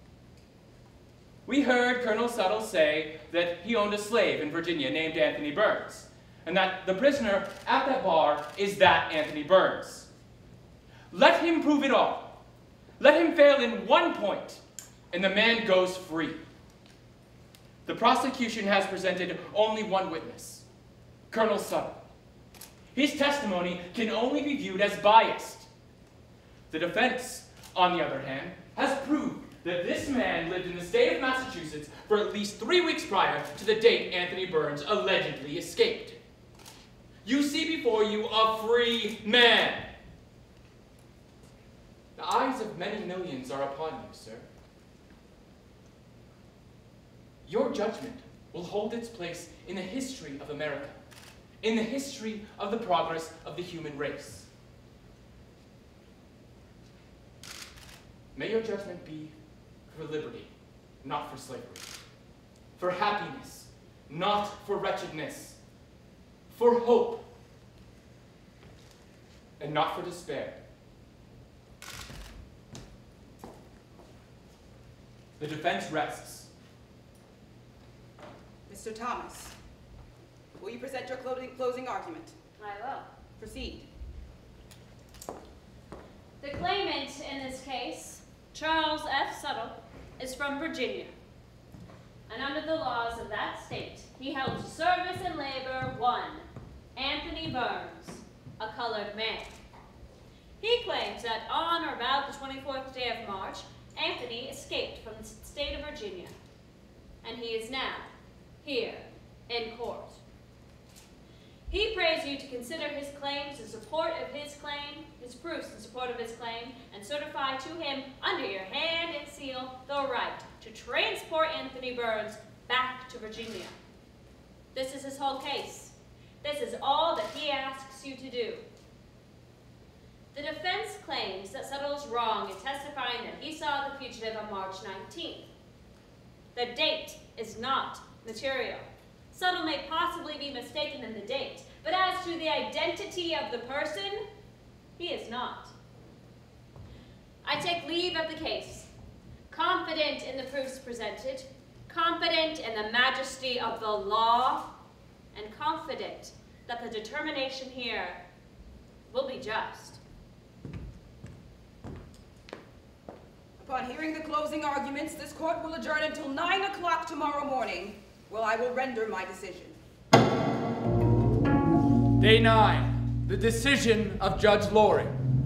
We heard Colonel Suttle say that he owned a slave in Virginia named Anthony Burns, and that the prisoner at that bar is that Anthony Burns. Let him prove it all. Let him fail in one point, and the man goes free. The prosecution has presented only one witness, Colonel Suttle. His testimony can only be viewed as biased. The defense, on the other hand, has proved that this man lived in the state of Massachusetts for at least 3 weeks prior to the date Anthony Burns allegedly escaped. You see before you a free man. The eyes of many millions are upon you, sir. Your judgment will hold its place in the history of America, in the history of the progress of the human race. May your judgment be for liberty, not for slavery, for happiness, not for wretchedness, for hope, and not for despair. The defense rests. Mr. Thomas, will you present your closing argument? I will. Proceed. The claimant in this case, Charles F. Suttle, is from Virginia. And under the laws of that state, he held service and labor 1, Anthony Burns, colored man. He claims that on or about the 24th day of March, Anthony escaped from the state of Virginia, and he is now here in court. He prays you to consider his claims in support of his claim, his proofs in support of his claim, and certify to him, under your hand and seal, the right to transport Anthony Burns back to Virginia. This is his whole case. This is all that he asks you to do. The defense claims that Suttle is wrong in testifying that he saw the fugitive on March 19th. The date is not material. Suttle may possibly be mistaken in the date, but as to the identity of the person, he is not. I take leave of the case, confident in the proofs presented, confident in the majesty of the law, and confident that the determination here will be just. Upon hearing the closing arguments, this court will adjourn until 9 o'clock tomorrow morning, where I will render my decision. Day 9, the decision of Judge Laurie.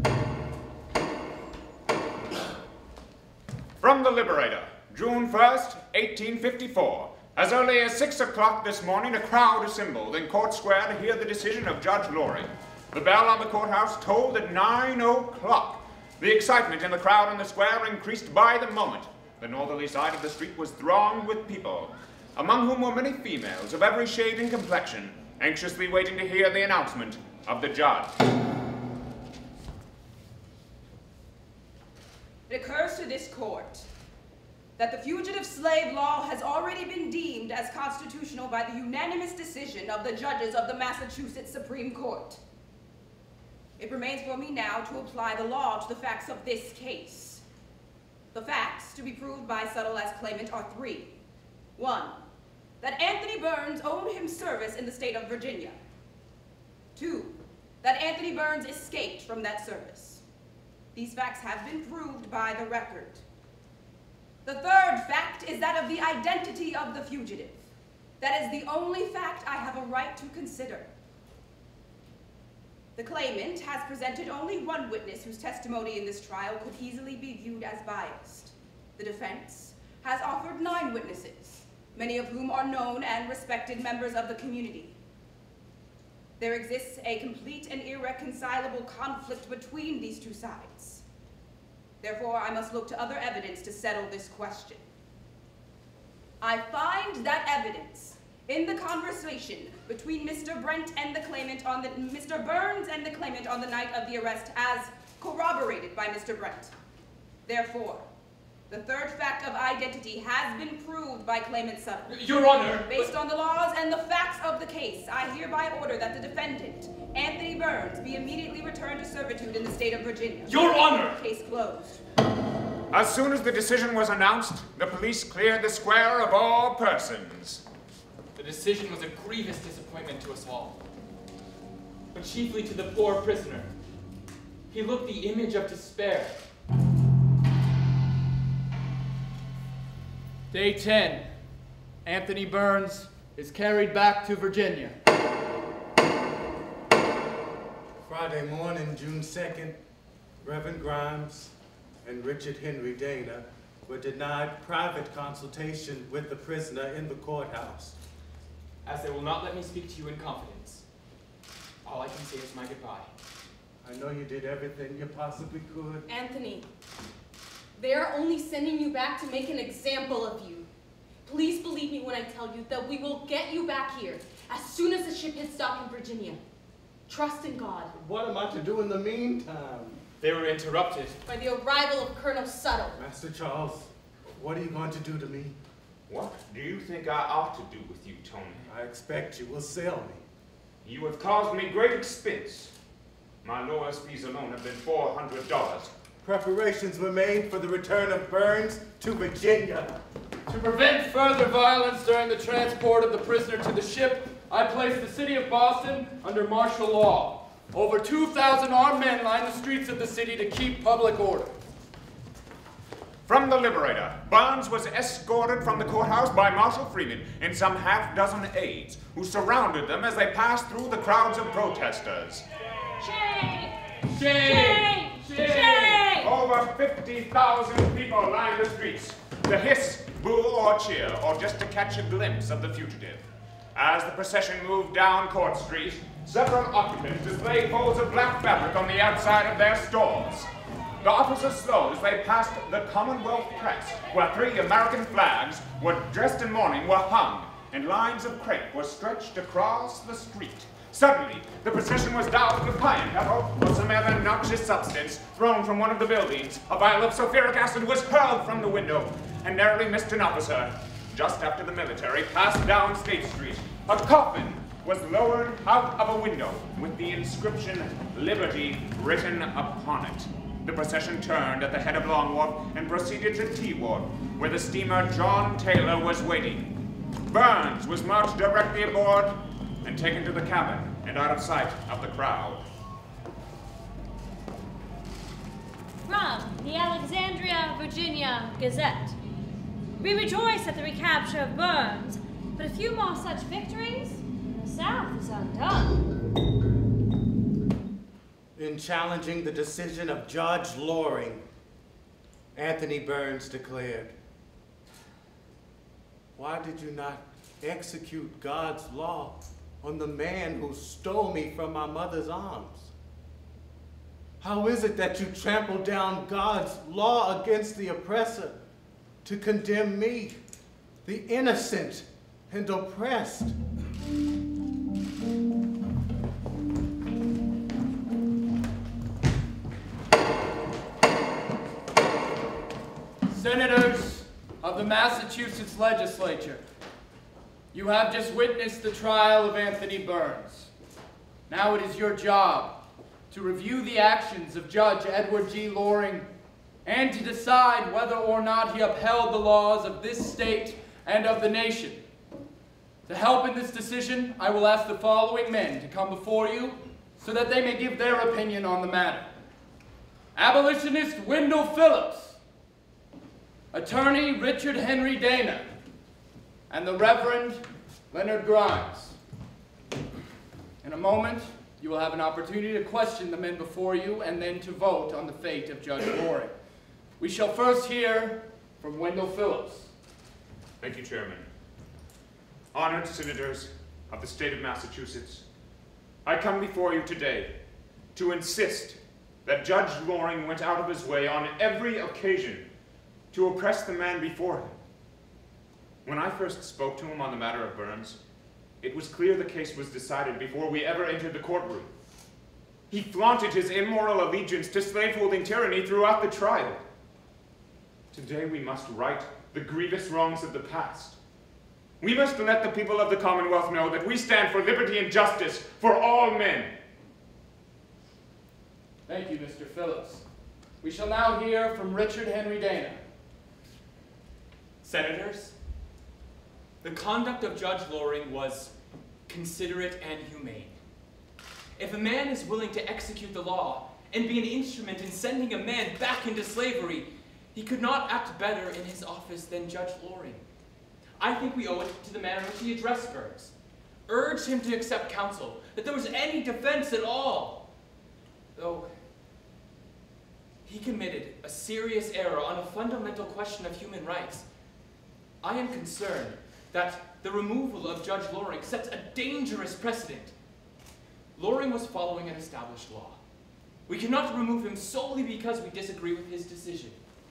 From the Liberator, June 1st, 1854. As early as 6 o'clock this morning, a crowd assembled in Court Square to hear the decision of Judge Laurie. The bell on the courthouse tolled at 9 o'clock. The excitement in the crowd in the square increased by the moment. The northerly side of the street was thronged with people, among whom were many females of every shade and complexion, anxiously waiting to hear the announcement of the judge. It occurs to this court that the fugitive slave law has already been deemed as constitutional by the unanimous decision of the judges of the Massachusetts Supreme Court. It remains for me now to apply the law to the facts of this case. The facts to be proved by Suttle as claimant are 3. 1, that Anthony Burns owed him service in the state of Virginia. 2, that Anthony Burns escaped from that service. These facts have been proved by the record. The third fact is that of the identity of the fugitive. That is the only fact I have a right to consider. The claimant has presented only one witness whose testimony in this trial could easily be viewed as biased. The defense has offered 9 witnesses, many of whom are known and respected members of the community. There exists a complete and irreconcilable conflict between these 2 sides. Therefore, I must look to other evidence to settle this question. I find that evidence in the conversation between Mr. Burns and the claimant on the night of the arrest as corroborated by Mr. Brent. Therefore, the third fact of identity has been proved by claimant Suttle. Your Honor! Based on the laws and the facts of the case, I hereby order that the defendant, Anthony Burns, be immediately returned to servitude in the state of Virginia. Your Honor! Case closed. As soon as the decision was announced, the police cleared the square of all persons. The decision was a grievous disappointment to us all, but chiefly to the poor prisoner. He looked the image of despair. Day 10, Anthony Burns is carried back to Virginia. Friday morning, June 2nd, Reverend Grimes and Richard Henry Dana were denied private consultation with the prisoner in the courthouse. As they will not let me speak to you in confidence, all I can say is my goodbye. I know you did everything you possibly could. Anthony, they are only sending you back to make an example of you. Please believe me when I tell you that we will get you back here as soon as the ship hits dock in Virginia. Trust in God. What am I to do in the meantime? They were interrupted By the arrival of Colonel Suttle. Master Charles, what are you going to do to me? What do you think I ought to do with you, Tony? I expect you will sell me. You have caused me great expense. My lawyer's fees alone have been $400. Preparations were made for the return of Burns to Virginia. To prevent further violence during the transport of the prisoner to the ship, I placed the city of Boston under martial law. Over 2,000 armed men line the streets of the city to keep public order. From the Liberator, Burns was escorted from the courthouse by Marshal Freeman and some half-dozen aides, who surrounded them as they passed through the crowds of protesters. Shame! Shame! Shame! Shame! Over 50,000 people line the streets to hiss, boo, or cheer, or just to catch a glimpse of the fugitive. As the procession moved down Court Street, several occupants displayed folds of black fabric on the outside of their stalls. The officers slowed as they passed the Commonwealth Press, where 3 American flags were dressed in mourning were hung, and lines of crepe were stretched across the street. Suddenly, the procession was doused with cayenne pepper or some other noxious substance thrown from one of the buildings. A vial of sulfuric acid was hurled from the window and narrowly missed an officer. Just after the military passed down State Street, a coffin was lowered out of a window with the inscription, "Liberty," written upon it. The procession turned at the head of Long Wharf and proceeded to T Wharf, where the steamer John Taylor was waiting. Burns was marched directly aboard and taken to the cabin and out of sight of the crowd. From the Alexandria, Virginia Gazette. We rejoice at the recapture of Burns, but a few more such victories, and the South is undone. In challenging the decision of Judge Loring, Anthony Burns declared, "Why did you not execute God's law on the man who stole me from my mother's arms? How is it that you trample down God's law against the oppressor to condemn me, the innocent and oppressed?" Senators of the Massachusetts legislature, you have just witnessed the trial of Anthony Burns. Now it is your job to review the actions of Judge Edward G. Loring and to decide whether or not he upheld the laws of this state and of the nation. To help in this decision, I will ask the following men to come before you so that they may give their opinion on the matter. Abolitionist Wendell Phillips, Attorney Richard Henry Dana, and the Reverend Leonard Grimes. In a moment, you will have an opportunity to question the men before you and then to vote on the fate of Judge Loring. We shall first hear from Wendell Phillips. Thank you, Chairman. Honored senators of the state of Massachusetts, I come before you today to insist that Judge Loring went out of his way on every occasion to oppress the man before him. When I first spoke to him on the matter of Burns, it was clear the case was decided before we ever entered the courtroom. He flaunted his immoral allegiance to slaveholding tyranny throughout the trial. Today we must right the grievous wrongs of the past. We must let the people of the Commonwealth know that we stand for liberty and justice for all men. Thank you, Mr. Phillips. We shall now hear from Richard Henry Dana. Senators, the conduct of Judge Loring was considerate and humane. If a man is willing to execute the law and be an instrument in sending a man back into slavery, he could not act better in his office than Judge Loring. I think we owe it to the manner in which he addressed Burns, urged him to accept counsel, that there was any defense at all. Though he committed a serious error on a fundamental question of human rights, I am concerned that the removal of Judge Loring sets a dangerous precedent. Loring was following an established law. We cannot remove him solely because we disagree with his decision.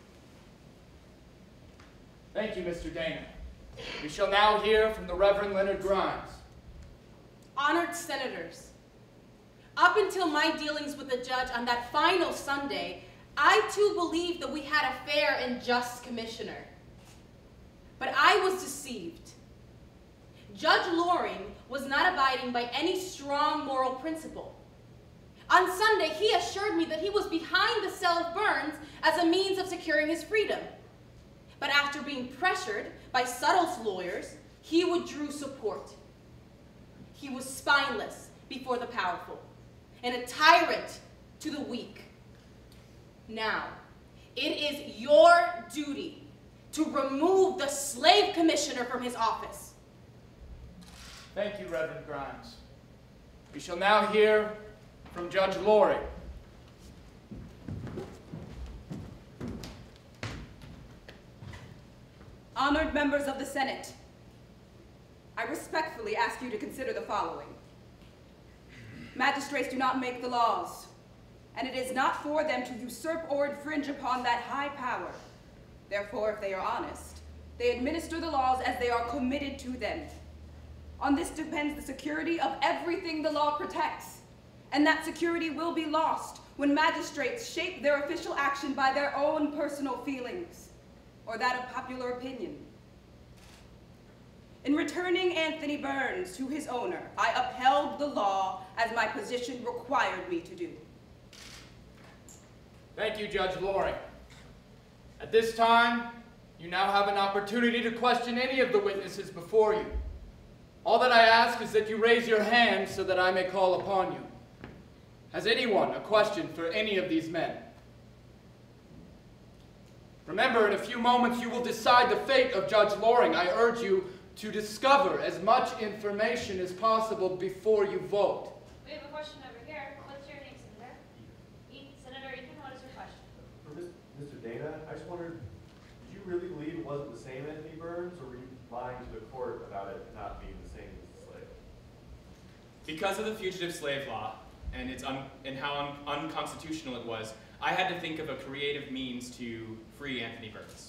Thank you, Mr. Dana. We shall now hear from the Reverend Leonard Grimes. Honored senators, up until my dealings with the judge on that final Sunday, I too believed that we had a fair and just commissioner. But I was deceived. Judge Loring was not abiding by any strong moral principle. On Sunday, he assured me that he was behind the sale of Burns as a means of securing his freedom. But after being pressured by Suttle's lawyers, he withdrew support. He was spineless before the powerful and a tyrant to the weak. Now, it is your duty to remove the slave commissioner from his office. Thank you, Reverend Grimes. We shall now hear from Judge Loring. Honored members of the Senate, I respectfully ask you to consider the following. Magistrates do not make the laws, and it is not for them to usurp or infringe upon that high power. Therefore, if they are honest, they administer the laws as they are committed to them. On this depends the security of everything the law protects, and that security will be lost when magistrates shape their official action by their own personal feelings or that of popular opinion. In returning Anthony Burns to his owner, I upheld the law as my position required me to do. Thank you, Judge Loring. At this time, you now have an opportunity to question any of the witnesses before you. All that I ask is that you raise your hand so that I may call upon you. Has anyone a question for any of these men? Remember, in a few moments you will decide the fate of Judge Loring. I urge you to discover as much information as possible before you vote. We have a question over here. What's your name, Senator? Senator Ethan, what is your question? For Mr. Dana, I just wondered, did you really believe it wasn't the same Anthony Burns, or were you lying to the court about it not being the same as the slave? Because of the fugitive slave law and how unconstitutional it was, I had to think of a creative means to free Anthony Burns.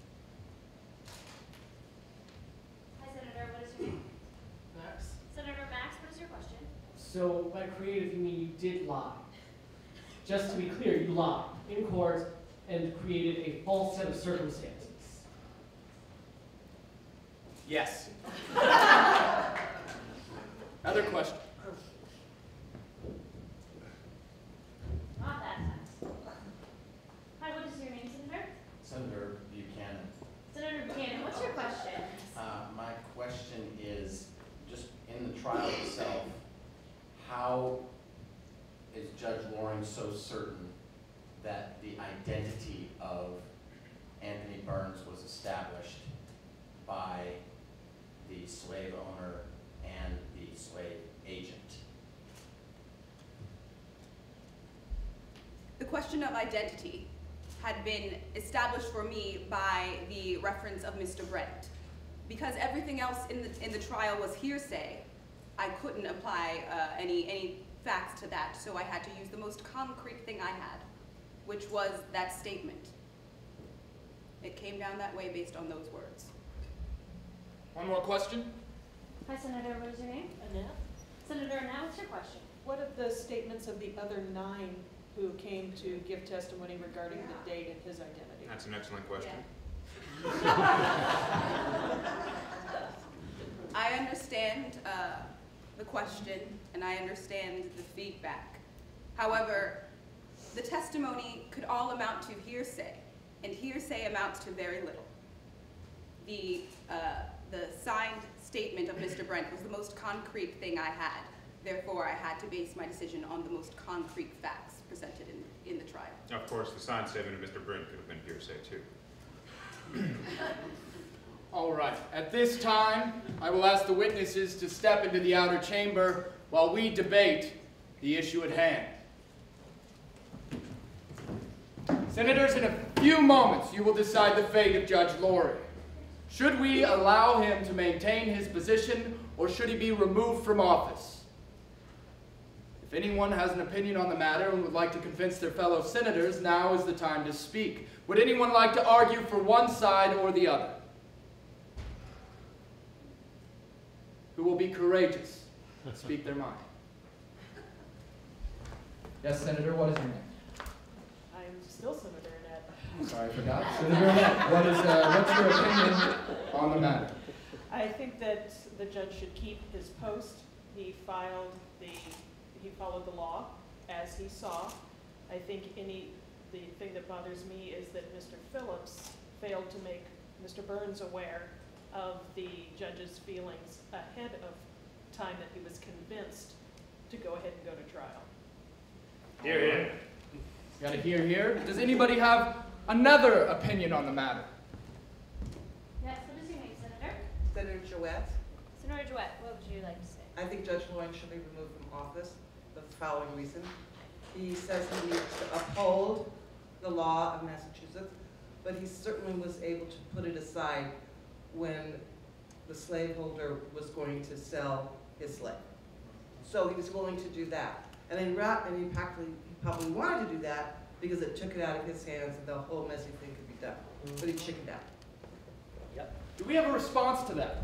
Hi, Senator. What is your name? Max? Senator Max, what is your question? So by creative, you mean you did lie. Just to be clear, you lied in court and created a false set of circumstances. Yes. Other question? Not that fast. Hi, what is your name, Senator? Senator Buchanan. Senator Buchanan, what's your question? My question is, just in the trial itself, how is Judge Loring so certain that the identity of Anthony Burns was established by the slave owner and the slave agent? The question of identity had been established for me by the reference of Mr. Brent. Because everything else in the trial was hearsay, I couldn't apply any facts to that, so I had to use the most concrete thing I had, which was that statement. It came down that way based on those words. One more question? Hi, Senator. What is your name? Annette? Senator Annette, what's your question? What of the statements of the other 9 who came to give testimony regarding the date and his identity? That's an excellent question. I understand the question, and I understand the feedback. However, the testimony could all amount to hearsay, and hearsay amounts to very little. The signed statement of Mr. Brent was the most concrete thing I had. Therefore, I had to base my decision on the most concrete facts presented in the trial. Of course, the signed statement of Mr. Brent could have been hearsay, too. All right. At this time, I will ask the witnesses to step into the outer chamber while we debate the issue at hand. Senators, in a few moments, you will decide the fate of Judge Loring. Should we allow him to maintain his position, or should he be removed from office? If anyone has an opinion on the matter and would like to convince their fellow senators, now is the time to speak. Would anyone like to argue for one side or the other? Who will be courageous and speak their mind? Yes, Senator, what is your name? I'm still Senator Annette. Sorry, I forgot. Senator Annette, what's your opinion on the matter? I think that the judge should keep his post. He followed the law as he saw. I think the thing that bothers me is that Mr. Phillips failed to make Mr. Burns aware of the judge's feelings ahead of time that he was convinced to go ahead and go to trial. Hear, hear. Got a hear, hear. Does anybody have another opinion on the matter? Yes, what is your name, Senator? Senator Jouett. Senator Jouett, what would you like to say? I think Judge Loring should be removed from office. The following reason. He says he needs to uphold the law of Massachusetts, but he certainly was able to put it aside when the slaveholder was going to sell his slave. So he was willing to do that. And he probably wanted to do that because it took it out of his hands and the whole messy thing could be done. But he chickened out. Yep. Do we have a response to that?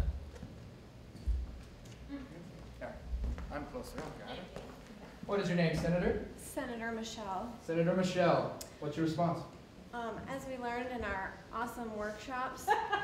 I'm closer. Got it. What is your name, Senator? Senator Michelle. Senator Michelle. What's your response? As we learned in our awesome workshops,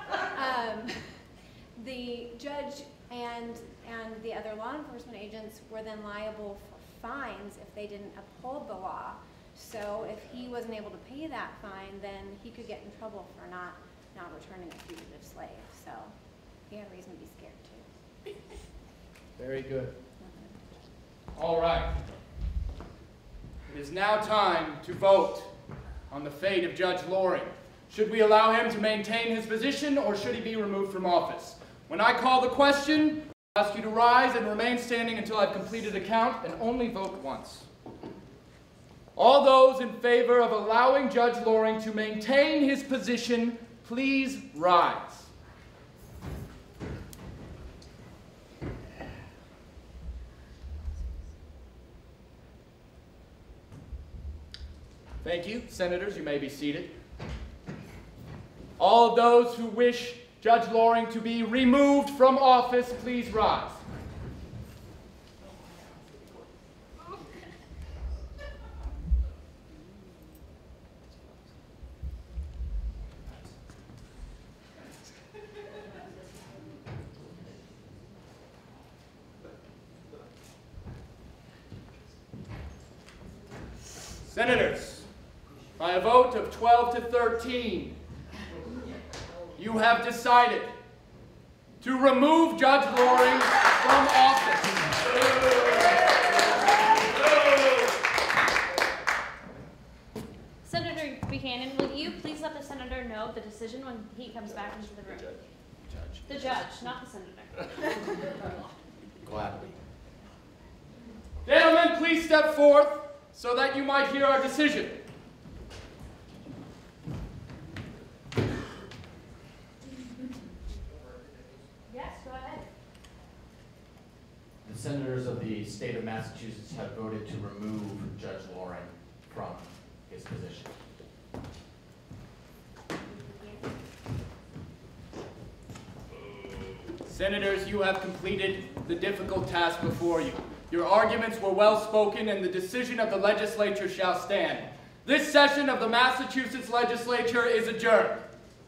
the judge and the other law enforcement agents were then liable for fines if they didn't uphold the law. So if he wasn't able to pay that fine, then he could get in trouble for not returning a fugitive slave. So he had reason to be scared too. Very good. All right. It is now time to vote on the fate of Judge Loring. Should we allow him to maintain his position, or should he be removed from office? When I call the question, I ask you to rise and remain standing until I've completed a count, and only vote once. All those in favor of allowing Judge Loring to maintain his position, please rise. Thank you. Senators, you may be seated. All of those who wish Judge Loring to be removed from office, please rise. Senators, by a vote of 12 to 13, you have decided to remove Judge Loring from office. Senator Buchanan, will you please let the senator know the decision when he comes back into the room? The judge, not the senator. Gladly. Gentlemen, please step forth so that you might hear our decision. Yes, go ahead. The senators of the state of Massachusetts have voted to remove Judge Loring from his position. Senators, you have completed the difficult task before you. Your arguments were well spoken, and the decision of the legislature shall stand. This session of the Massachusetts legislature is adjourned.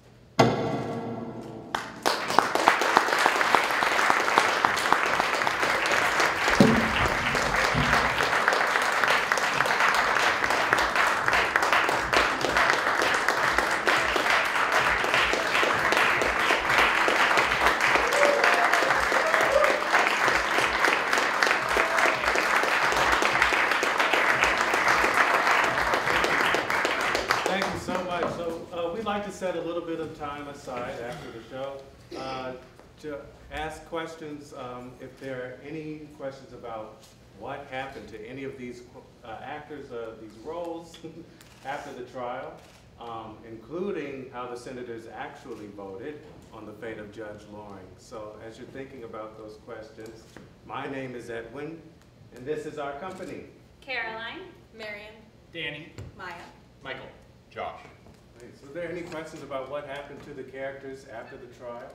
Set a little bit of time aside after the show to ask questions, if there are any questions about what happened to any of these actors, these roles after the trial, including how the senators actually voted on the fate of Judge Loring. So as you're thinking about those questions, my name is Edwin, and this is our company. Caroline. Marion. Danny. Maya. Michael. Josh. So are there any questions about what happened to the characters after the trial?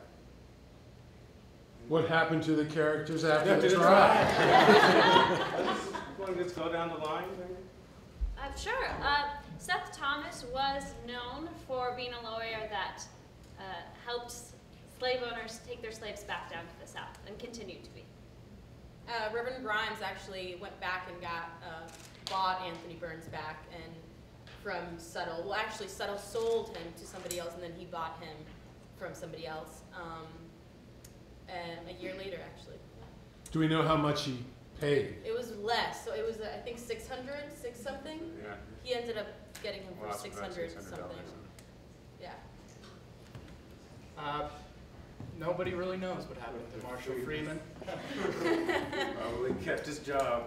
What happened to the characters after the trial? Want to just go down the line? Sure. Seth Thomas was known for being a lawyer that helps slave owners take their slaves back down to the South and continue to be. Reverend Grimes actually went back and bought Anthony Burns back and from Suttle. Well, actually, Suttle sold him to somebody else, and then he bought him from somebody else. And a year later, actually. Do we know how much he paid? It was less, so it was I think 600, six something. Yeah. He ended up getting him for Well, 600 something. Yeah. nobody really knows what happened to Marshall Freeman. Probably kept his job.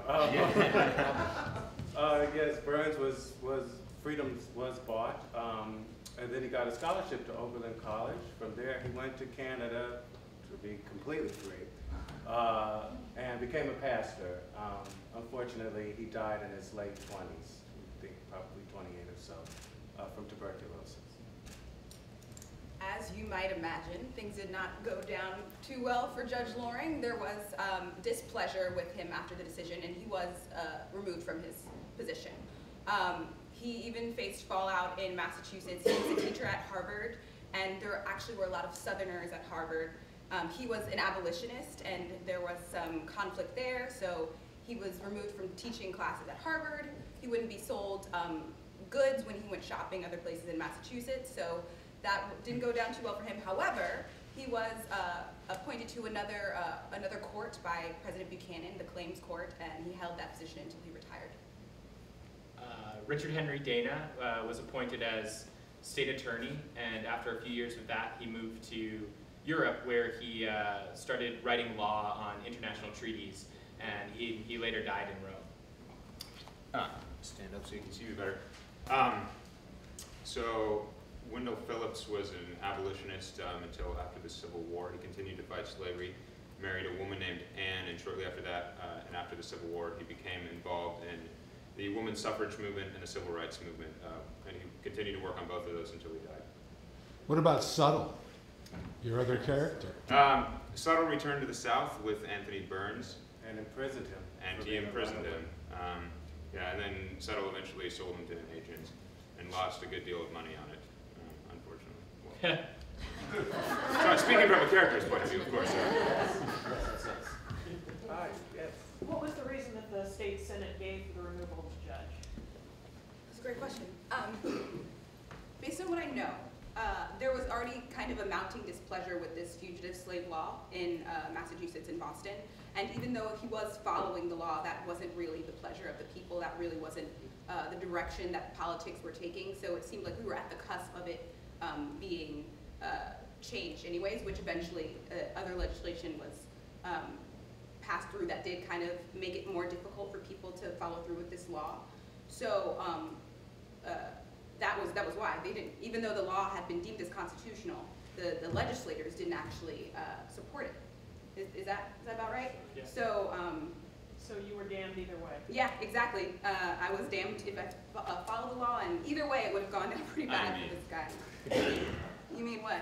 Yes, Burns freedom was bought, and then he got a scholarship to Oberlin College. From there, he went to Canada to be completely free, and became a pastor. Unfortunately, he died in his late 20s, I think probably 28 or so, from tuberculosis. As you might imagine, things did not go down too well for Judge Loring. There was displeasure with him after the decision, and he was removed from his position. He even faced fallout in Massachusetts. He was a teacher at Harvard, and there actually were a lot of Southerners at Harvard. He was an abolitionist, and there was some conflict there, so he was removed from teaching classes at Harvard. He wouldn't be sold goods when he went shopping other places in Massachusetts, so that didn't go down too well for him. However, he was appointed to another court by President Buchanan, the Claims Court, and he held that position until he retired. Richard Henry Dana was appointed as state attorney, and after a few years with that, he moved to Europe, where he started writing law on international treaties, and he later died in Rome. Stand up so you can see me better. So Wendell Phillips was an abolitionist until after the Civil War. He continued to fight slavery, married a woman named Anne, and shortly after that, and after the Civil War, he became involved in the women's suffrage movement and the civil rights movement, and he continued to work on both of those until he died. What about Subtle, your other character? Subtle returned to the South with Anthony Burns. And imprisoned him. And he imprisoned him. Yeah, and then Subtle eventually sold him to an agent and lost a good deal of money on it, unfortunately. Well, so speaking from a character's point of view, of course. Hi, yes. What was the reason that the state senate gave for the removal of the judge? That's a great question. Based on what I know, there was already kind of a mounting displeasure with this fugitive slave law in Massachusetts and Boston. And even though he was following the law, that wasn't really the pleasure of the people. That really wasn't the direction that politics were taking. So it seemed like we were at the cusp of it being changed anyways, which eventually other legislation was passed through that did kind of make it more difficult for people to follow through with this law. So that was why they didn't, even though the law had been deemed as constitutional, the legislators didn't actually support it. Is that about right? Yeah. So you were damned either way. Yeah, exactly. I was damned if I followed the law, and either way it would have gone down pretty bad for this guy. You mean what?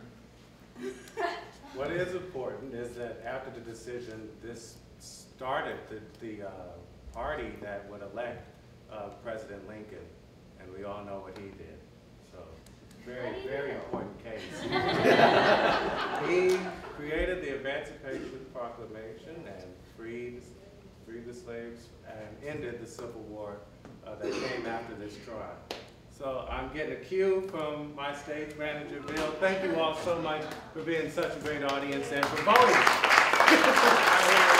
What is important is that after the decision, this started the party that would elect President Lincoln, and we all know what he did. So, very important case. He created the Emancipation Proclamation and freed the slaves and ended the Civil War that came after this trial. So I'm getting a cue from my stage manager, Bill. Thank you all so much for being such a great audience and for voting.